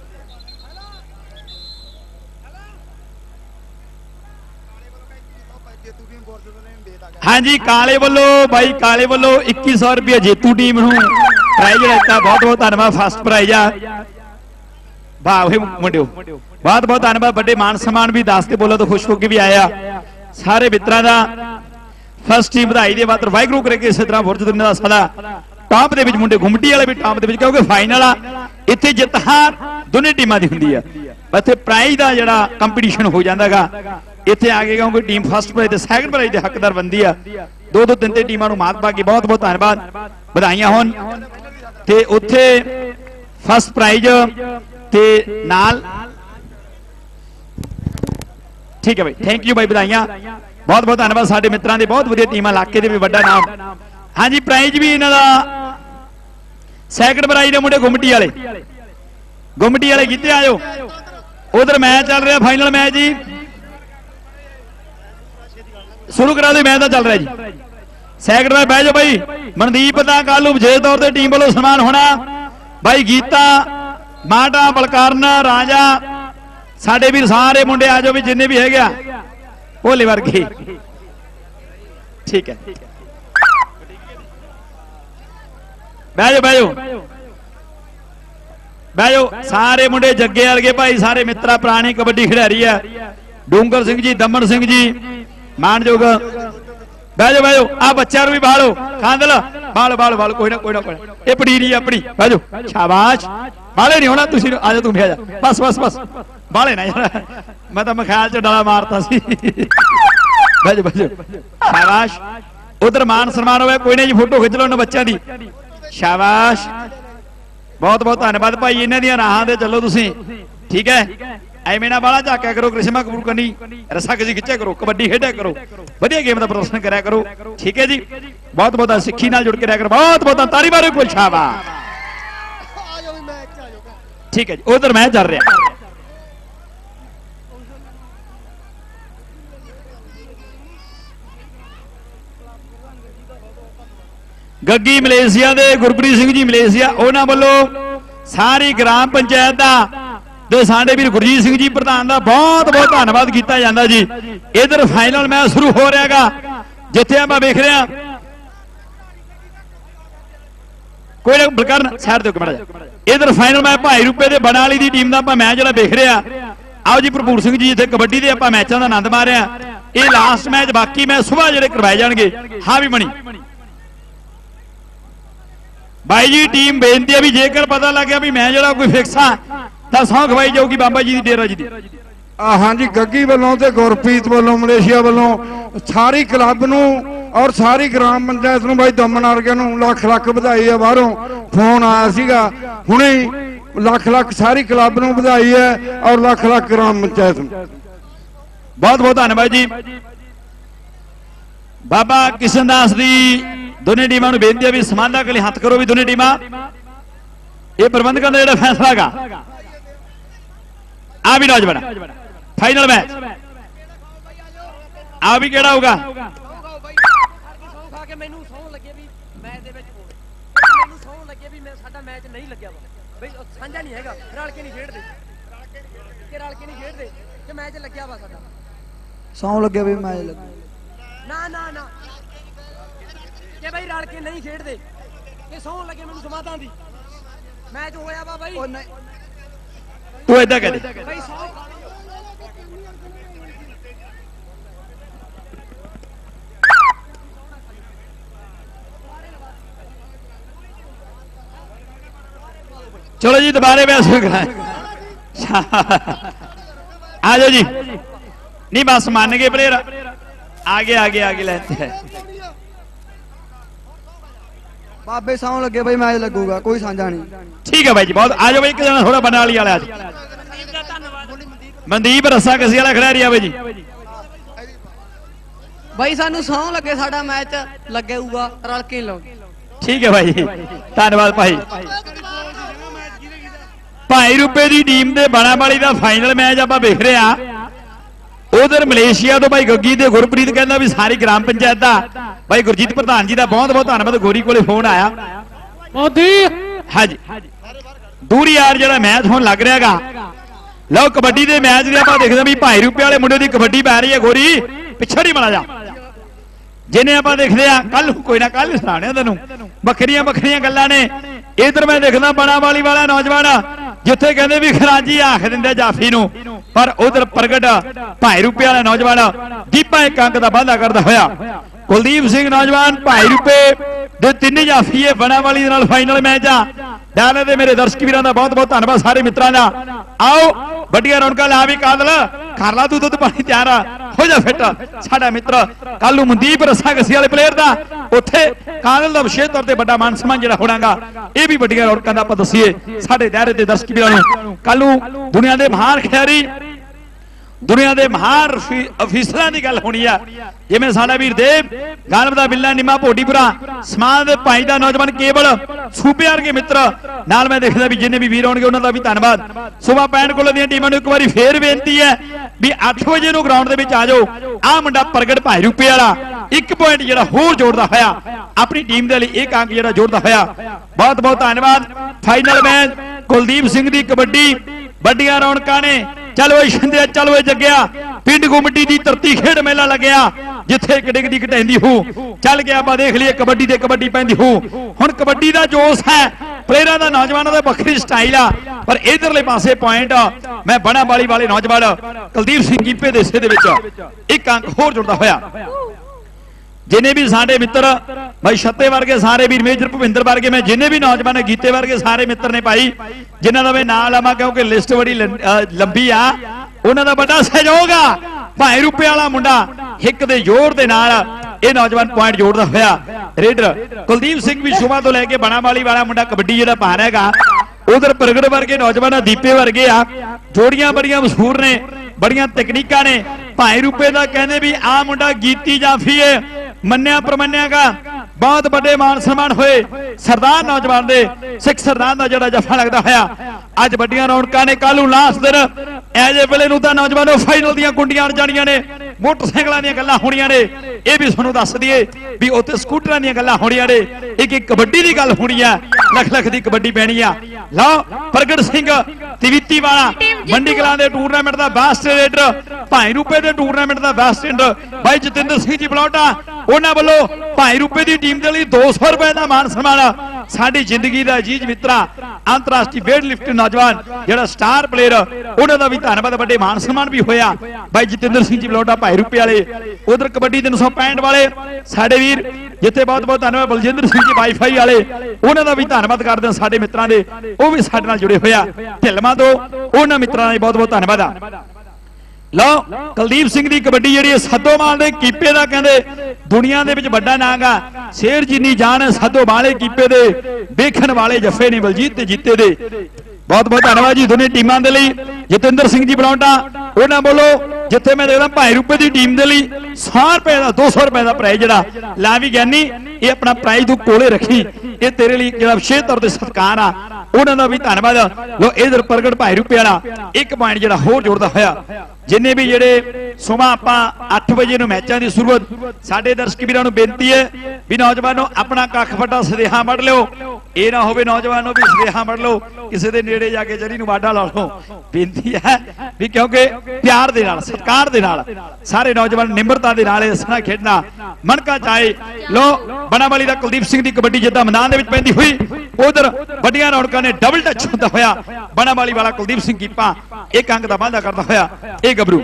ਹਾਂਜੀ ਕਾਲੇ ਵੱਲੋਂ, ਬਾਈ ਕਾਲੇ ਵੱਲੋਂ ਇੱਕੀ ਸੌ ਰੁਪਏ ਜੇਤੂ ਟੀਮ ਨੂੰ ਪ੍ਰਾਈਜ਼ ਦਿੱਤਾ। ਬਹੁਤ ਬਹੁਤ ਧੰਨਵਾਦ। ਫਸਟ ਪ੍ਰਾਈਜ਼ ਆ। ਵਾਹ ਓਏ ਮੁੰਡਿਓ, ਬਹੁਤ ਬਹੁਤ ਧੰਨਵਾਦ। ਵੱਡੇ ਮਾਨ ਸਨਮਾਨ ਵੀ ਦੱਸ ਕੇ ਬੋਲੋ ਤਾਂ ਖੁਸ਼ ਹੋ ਕੇ ਵੀ ਆਇਆ। ਸਾਰੇ ਮਿੱਤਰਾਂ ਦਾ ਫਸਟ ਟੀਮ ਵਧਾਈ ਦੇ ਮਾਤਰ। ਵਾਹਿਗੁਰੂ ਕਰੇ ਕਿ ਇਸੇ ਤਰ੍ਹਾਂ ਬੁਰਜ ਦੁਨੀਆ ਦਾ ਸਦਾ ਟਾਪ ਦੇ ਵਿੱਚ ਮੁੰਡੇ ਗੁੰਮਟੀ ਵਾਲੇ ਵੀ ਟਾਪ ਦੇ ਵਿੱਚ, ਕਿਉਂਕਿ ਫਾਈਨਲ ਆ। ਇੱਥੇ ਜਿੱਤ ਹਾਰ ਦੋਨੇ ਟੀਮਾਂ ਦੀ ਹੁੰਦੀ ਆ। ਇੱਥੇ ਪ੍ਰਾਈਜ਼ ਦਾ ਜਿਹੜਾ ਕੰਪੀਟੀਸ਼ਨ ਹੋ ਜਾਂਦਾਗਾ। ਇੱਥੇ ਆ ਕੇ ਕਿਉਂਕਿ ਟੀਮ ਫਸਟ ਪ੍ਰਾਈਜ਼ ਤੇ ਸੈਕੰਡ ਪ੍ਰਾਈਜ਼ ਦੇ ਹੱਕਦਾਰ ਬਣਦੀ ਆ। ਦੋ ਦੋ ਤਿੰਨ ਤਿੰਨ ਟੀਮਾਂ ਨੂੰ ਮਾਤ ਪਾ ਕੇ ਬਹੁਤ ਬਹੁਤ ਧੰਨਵਾਦ, ਵਧਾਈਆਂ ਹੋਣ। ਤੇ ਉੱਥੇ फस्ट प्राइज ते नाल ठीक है भाई थैंक यू भाई बधाइयां बहुत बहुत धन्यवाद साडे मित्रां दे बहुत वधिया टीम इलाके दे भी वड्डा नाम हाँ जी प्राइज भी इन्हां दा सैकंड प्राइज ने मुंडे गुमटी वाले गुमटी वाले जीते आयो उधर मैच चल रहा फाइनल मैच जी शुरू करा दे मैच तो चल रहा जी सैकंड मैच बह जाओ भाई मनदीप का कल विशेष तौर पर टीम वालों सम्मान होना भाई गीता माटा बलकारन राजा साडे भी सारे मुंडे आ जाओ भी जिन्ने भी है भोले वर्गे ठीक है बह जाओ बह जाओ बह जाओ सारे मुंडे जग्गे वर्गे भाई सारे मित्रा पुराने कबड्डी खिडारी है डूंगर सिंह जी दमन सिंह जी मानयोग बह जाओ बह जाओ आ बच्चा भी बालो कांदल बाल बाल बाल कोई ना कोई ना कोई ये पनीरी अपनी बह जाओ शाबाश बाले नहीं होना तुम आ जाओ तुम आ जा बस बस बस बाले ना यार मैं तो मखैल च डाला मारता सी बह जाओ बह जाओ शाबाश उधर मान सम्मान हो कोई नहीं जी फोटो खिंच लो बच्चों की शाबाश बहुत बहुत धन्यवाद भाई इन्हां दी राहां दे चलो तुसीं ठीक है ਐਵੇਂ ਨਾ ਬਾਲਾ ਝਾਕਿਆ ਕਰੋ ਕ੍ਰਿਸ਼ਮਾ ਕਬੂਲ ਕਰਨੀ ਰਸਾ ਕਿਸੇ ਖਿੱਚਿਆ ਕਰੋ ਕਬੱਡੀ ਖੇਡਿਆ ਕਰੋ ਵਧੀਆ ਗੇਮ ਦਾ ਪ੍ਰਦਰਸ਼ਨ ਕਰਿਆ ਕਰੋ ਠੀਕ ਹੈ ਜੀ ਬਹੁਤ ਬਹੁਤ ਸਿੱਖੀ ਨਾਲ ਜੁੜ ਕੇ ਰਹਿ ਕਰੋ ਬਹੁਤ ਬਹੁਤ ਤਾਰੀ ਮਾਰੋ ਕੋਈ ਸ਼ਾਬਾ ਠੀਕ ਹੈ ਜੀ ਉਧਰ ਮੈਚ ਚੱਲ ਰਿਹਾ ਗੱਗੀ ਮਲੇਸ਼ੀਆ ਦੇ ਗੁਰਪ੍ਰੀਤ ਸਿੰਘ ਜੀ ਮਲੇਸ਼ੀਆ ਉਹਨਾਂ ਵੱਲੋਂ ਸਾਰੀ ਗ੍ਰਾਮ ਪੰਚਾਇਤ ਦਾ साडे वीर गुरजीत सिंह जी प्रधान का बहुत बहुत धन्यवाद किया जाता जी इधर फाइनल मैच शुरू हो रहा है जिथे आप वेख रहे हैं कोई ना बलकर साइड दे इधर फाइनल मैच भाई रूपे के बना वाली टीम का आप मैच जो वेख रहे हैं आओ जी भरपूर सिंह जी इतने कबड्डी के आप मैचों का आनंद मार रहे हैं ये लास्ट मैच बाकी मैच सुबह जो करवाए जाएंगे हाँ भी बनी भाई जी टीम बेनती है भी जेकर पता लग गया भी मैं जो कोई फिक्स आ सौं खवाई जाऊगी बाबा जी की डेरा जी की हाँ जी गग्गी वालों ते गुरप्रीत वालों मलेशिया वालों सारी क्लब नूं और सारी ग्राम पंचायत नूं भाई दमन वर्गे नूं लख लख बधाई है बाहरों फोन आया सीगा हुणे लख लख सारी क्लब नूं बधाई है और लख लख ग्राम पंचायत नूं बहुत बहुत धन्यवाद जी बाबा किशन दास दी दोनों टीमां नूं बेनती है भी समाधा के लिए हथ करो भी दोनों टीमां ये प्रबंधकों का जिहड़ा फैसला है आ भी नौजवान फाइनल मैच आ भी केड़ा होगा सौ लगे भी मैच लगे ना ना ना के भाई रल के नहीं खेडदे के सौ लगे मैनू समाधान दी मैच होया वा भाई तू ऐसा कह दे चलो जी दोबारे मैच शुरू कराएं आ जाओ जी नहीं बस मान गए प्लेयर आगे आगे आगे लेते हैं बाबे सौ लगे भाई मैच लगूगा कोई साझा नहीं ठीक है भाई जी बहुत आ जाओ भाई एक जना थोड़ा बनाली वाला आज मनदीप रस्सा कसी वाला खिडारी आ भाई जी भाई सानू सौ लगे साडा मैच लगेगा रल के लो ठीक है भाई धन्यवाद भाई भाई रूपे की टीम के बना वाली का फाइनल मैच आप वेख रहे हैं उधर मलेशिया तो भाई गग्गी ते गुरप्रीत कहना भी सारी ग्राम पंचायत का भाई गुरजीत प्रधान जी का बहुत बहुत धन्यवाद गोरी को फोन आया हाँ जी दूरी यार जो मैच होने लग रहा है लो कबड्डी के मैच की आप देखते भी भाई रूपे वाले मुंडे की कबड्डी पै रही है गोरी पिछड़ ही माड़ा जा जिन्हें आप देखते हैं कल कोई ना कल सुना तेन बखरिया बखरिया गल्लां ने इधर मैं देखना बना वाली वाला नौजवान जिथे कहते भी खराजी आख देंगे जाफी नूं पर उधर प्रगट भाई रूपे वाला नौजवान दीपा एक अंक का वाधा करता होया कुलदीप सिंह नौजवान भाई रूपे दे तीन जाफी है बना वाली फाइनल मैच आ डाले दे मेरे दर्शक वीरां दा बहुत बहुत धन्यवाद सारे मित्रां दा आओ बड़िया रौनक ला भी कादल कर ला तू दुध पानी तैयार हो हो जा फिट साडा मित्र कल नूं मनदीप रस्सा कसी वाले प्लेयर दा उत्थे कानल दा विशेष तौर ते बड़ा मान सम्मान जिहड़ा होणागा ये भी वड्डियां रौनकां दा आपां दस्सीए साडे दायरे ते दर्शक वीरां नूं कल नूं दुनिया दे महान खिडारी दुनिया के महान अफीसर की गल होनी है जिवें साडा वीर देव गानव दा बिल्ला निमा भोटीपुरा समाज दे भाई दा नौजवान केवल सूबे वर्गे मित्र नाल मैं देखदा भी जिन्ने भी वीर होणगे उन्हां दा भी धन्नवाद सुबह पैंट कोल दी टीमां नूं एक बारी फेर बेनती है भी आठ बजे नूं ग्राउंड दे विच आ जाओ आ मुंडा प्रगट भाई रूपे वाला एक पॉइंट जिहड़ा होर जोड़दा होया अपनी टीम दे लई एक अंक जिहड़ा जोड़दा होया बहुत बहुत धन्नवाद फाइनल मैच कुलदीप सिंह दी कबड्डी वड्डियां रौनकां ने चलो शिंदे चलो जग्या पिंड गुमटी की धरती खेड मेला लग्या जिथे एक डिगदी घटेंदी हूं चल गया आप देख लिए कबड्डी ते कबड्डी पैंदी हूं हुण कबड्डी दा जोश है प्लेयरां दा नौजवानों दा बखरी स्टाइल आ पर इधरले पासे पॉइंट मैं बड़ा बाली वाले नौजवान कुलदीप सिंह कीपे दे हिस्से दे विच एक अंक होर जुड़दा होया जिन्हें भी साडे मित्र भाई छत्ते वर्गे सारे वीर मेजर भुविंदर वर्गे मैं जिन्हें भी नौजवान गीते वर्गे सारे मित्र ने भाई जिन्हों का मैं नाम लवां क्योंकि लिस्ट बड़ी लंबी आ उन्होंने बड़ा सहयोग आ भाई रुपये वाला मुंडा हिक दे जोर दे नाल ये नौजवान पॉइंट जोड़दा होया रेडर कुलदीप सिंह भी सुबह तो लैके बनावाली वाला मुंडा कबड्डी जिहड़ा पा रहा है उधर प्रगट वर्गे नौजवान दीपे वर्गे आ जोड़ियां बड़ियां मशहूर ने बड़ियां तकनीकां ने भाई रुपये का कहने भी आ मुंडा गीती जाफी है मन्या प्रमन्या का बहुत बड़े मान सम्मान हुए सरदार नौजवान दे सिख सरदार का जड़ा जफा लगता होया अज वड्डियां रौनकां ने कल लास्ट दिन एजे वेले नूं तां नौजवानों फाइनल दीयां कुंडियां अड़ जाणियां ने मोटरसाइकिलां दीयां गल्लां होणियां ने ये भी तुहानूं दस दईए भी उत्ते स्कूटरां दीयां गल्लां होणियां ने एक एक कबड्डी दी गल होणी आ लख लख दी कबड्डी पैणी आ लो प्रगट सिंह तिविती वाला मंडी कलां दे टूरनामेंट दा बेस्ट रेडर भाई रूपे दे टूरनामेंट दा बेस्ट रेडर भाई जतिंदर सिंह जी बलौटा उन्हां वल्लों भाई रूपे दी टीम दे लई दो सौ रुपए दा मान सम्मान साडी जिंदगी दा अजीज मित्रा अंतरराष्ट्रीय वेट लिफ्टिंग नौजवान जिहड़ा स्टार प्लेयर उन्हां दा भी धन्नवाद बड़े मान सम्मान भी होया भाई जतिंदर सिंह जी बलौटा भाई रूपे वाले उधर कबड्डी तीन सौ पैंठ वाले साडे वीर जिथे बहुत बहुत धन्नवाद बलजिंदर सिंह जी वाईफाई वाले उन्हां दा भी धन्नवाद करदे साडे मित्रां दे वो भी साडे नाल जुड़े होया ढिलमां तो उन्हां मित्रां दा बहुत बहुत धन्नवाद आ लो कुलदीप सिंह दी कबड्डी जिहड़ी सदोमाल दे कीपे दा कहंदे दुनिया दे विच वड्डा नाम आ शेर जिन्नी जान है सदोमाले कीपे दे देखण वाले जफे ने बलजीत ते जीते दे बहुत बहुत धन्नवाद जी दोनों टीमां दे लई जतिंदर सिंह जी बलौटा उन्हां बोलो जिथे मैं देखदा भाई रूपे दी टीम दे लई सौ रुपए दा दो सौ रुपए दा प्राइज जिहड़ा ला भी ज्ञानी ये अपना प्राइज तू कोले रखी ये तेरे लिए जिहड़ा विशेष तौर ते सत्कार आ उन्हां दा भी धन्नवाद लो इधर प्रगट भाई रूपे वाला एक पॉइंट जिहड़ा होर जोड़दा होया जिन्हें भी जेडे सुबह आपां अठ बजे नूं मैचां दी शुरुआत साडे दर्शक वीरां नूं बेनती है भी नौजवानों अपना कख फटा सदेहा वड़ लिओ ये ना होवे नौजवानों भी सदेहा वड़ लो किसी दे नेड़े जाके जरी नूं वाडा ला लो बेनती है भी क्योंकि प्यार दे नाल सत्कार दे नाल सारे नौजवान निम्रता दे नाल इस तरह खेडना मनका चाहे लो बनावाली दा कुलदीप सिंह दी कबड्डी जिद्दां मैदान दे विच पैंदी हुई उधर वड्डियां रौनकां ने डबल टच होंदा होया बनावाली वाला कुलदीप सिंह कीपा एक अंक दा वाधा करदा होया ए गबरू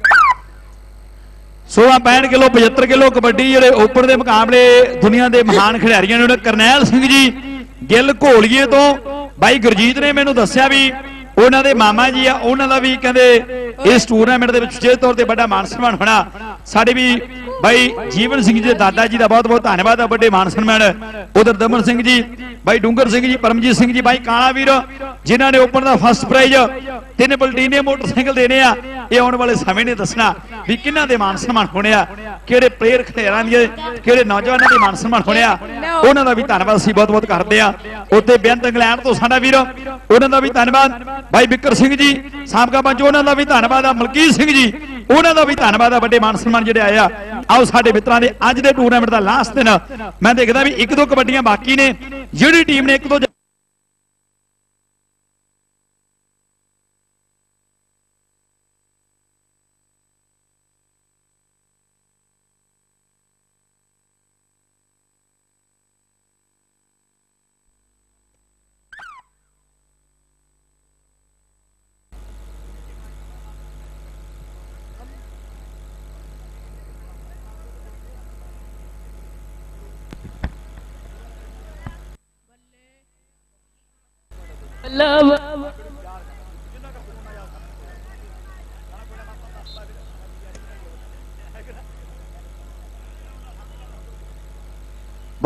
सोलह पैंठ किलो पचहत्तर किलो कबड्डी जिहड़े ओपन दे मुकाबले दुनिया दे महान खिडारियां ने करनैल सिंह जी गिल घोलिए तो भाई गुरजीत ने मैनूं दस्सिया भी उन्हां दे मामा जी आ उन्हां दा भी कहंदे इस टूरनामेंट दे विच विशेष तौर ते बड़ा मान सम्मान होना साडे भी भाई जीवन सिंह जी दादा जी का बहुत बहुत धन्यवाद है बड़े मान सम्मान उधर दमन सिंह जी भाई डूंगर सिंह जी परमजीत सिंह जी भाई काला वीर जिन्होंने ओपन का फर्स्ट प्राइज तीन पलटीने मोटरसाइकिल देने आ ये आने वाले समय ने दसना भी किन्हां दे मान सम्मान होने आ किहड़े प्लेयर खिडारियां दे किहड़े नौजवानों के मान सम्मान होने आ उन्हां दा भी धन्नवाद असीं बहुत बहुत करदे आ उत्ते बेअंत इंग्लैंड तो साडा वीर उन्हां दा भी धन्नवाद भाई बिकर सिंह जी साबका पंच उन्हां दा भी धन्नवाद आ मलकीत सिंह जी उन्हां दा भी धन्नवाद आ बड़े मान सम्मान जिहड़े आए आ आओ साडे मित्रां दे अज दे टूरनामेंट दा लास्ट दिन मैं देखदा भी एक दो कबड्डियां बाकी ने जिहड़ी टीम ने एक दो love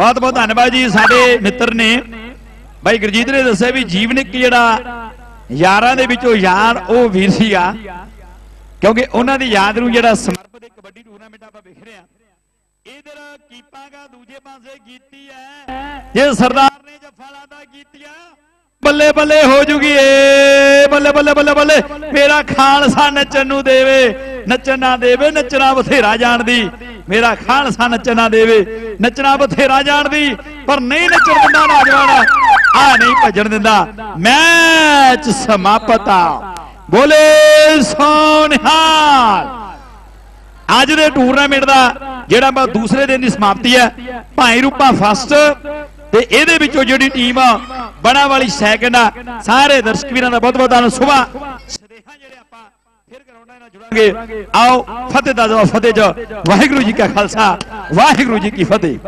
बहुत बहुत धन्यवाद जी। साडे मित्र ने भाई गुरजीत ने दस्सिया भी जीवनिक जिहड़ा यारां दे विचों यार वो वीर सीगा, क्योंकि उन्हां दी याद नूं जिहड़ा समर्पित कबड्डी टूर्नामेंट आपां वेख रहे हां। इधर कीपागा दूजे पासे कीती है जे सरदार ने जफा लादा कीतिया बल्ले बल्ले हो जूगी ए बल्ले बल्ले बल्ले बल्ले मेरा खालसा नचन नूं देवे नचन ना देवे नचना बथेरा जान दी मेरा खालसा नचन ना देवे नचना बथेरा जान दी पर नहीं नचन दिंदा नौजवान आ नहीं भजन दिंदा। मैच समाप्त बोले सोनिहाल। अज दे टूरनामेंट का जिहड़ा दूसरे दिन की समाप्ति है भाई रूपा फस्ट ते इहदे विचों जिहड़ी टीम बड़ा वाली सैकंड आ सारे दर्शक वीरां दा बहुत बहुत धन्नवाद। सुबह सदेहा जिहड़े आपां फिर ग्राउंडां नाल जुड़ांगे। आओ फतेह दा जवाब फतेह च वाहिगुरू जी का खालसा वाहिगुरू जी की फतेह।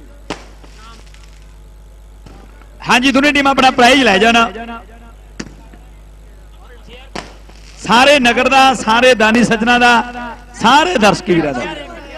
हाँ जी दोनों टीम अपना प्राइज लै जाना सारे नगर दा सारे दानी सज्जना दा सारे दर्शक वीरां दा।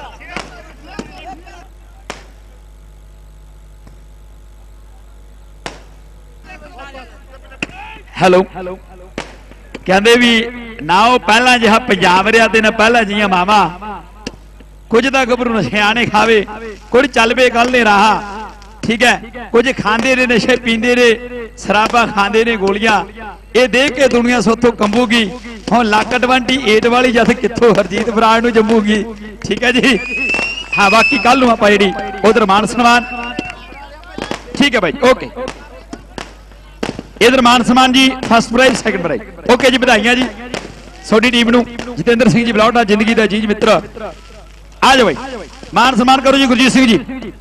हेलो कहते भी ना वो पहला जिहा पंजाब रहा ते ना पहला जिया मावा कुछ तो गभरू नशियाने खावे कुछ चल पे कल ने रहा ठीक है कुछ खांदे ने नशे पींदे ने शराबा खांदे ने गोलियां ये देख के दुनिया सोथों कंबूगी। हुण लक ट्वेंटी एट वाली जद कितों हरजीत बराड़ नूं जम्मूगी ठीक है जी। हाँ बाकी कल नूं आपां जिहड़ी उधर मान सम्मान ठीक है भाई ओके। इधर मान सम्मान जी first prize second prize okay जी बधाइयां जी सोडी टीम नूं। जितेंद्र सिंह जी बलौटा जिंदगी दा जीज मित्र आ जाओ भाई मान सम्मान करो जी। गुरजीत सिंह जी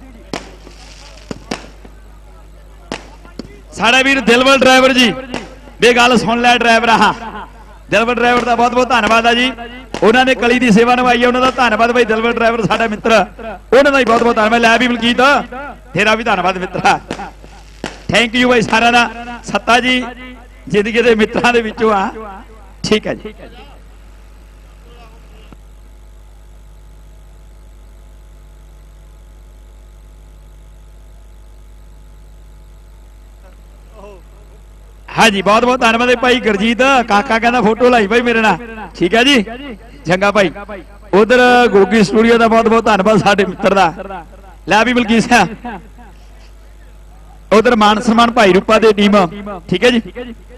साडा वीर दिलवर ड्राइवर जी बे गल सुन लै ड्राइवर हाँ दिलवर ड्राइवर का बहुत बहुत धन्यवाद है जी। उन्होंने कली की सेवा निभाई है उन्होंने धन्यवाद भाई दिलवर ड्राइवर साडा मित्र उन्होंने भी बहुत बहुत धन्यवाद। लै भी मलकीत तेरा भी धन्यवाद मित्र थैंक यू भाई सारा दा सत्ता जी जिंदगी के मित्रों के विचों आ ठीक है जी। हाँ जी बहुत बहुत धन्यवाद भाई गुरजीत काका कहना फोटो लाई भाई मेरे ना ठीक है जी चंगा भाई। उधर गोगी स्टूडियो का बहुत बहुत धन्यवाद साडे मित्र का लै भी बलकीत सिंह उधर मान सम्मान भाई रूपा दी टीम ठीक है जी।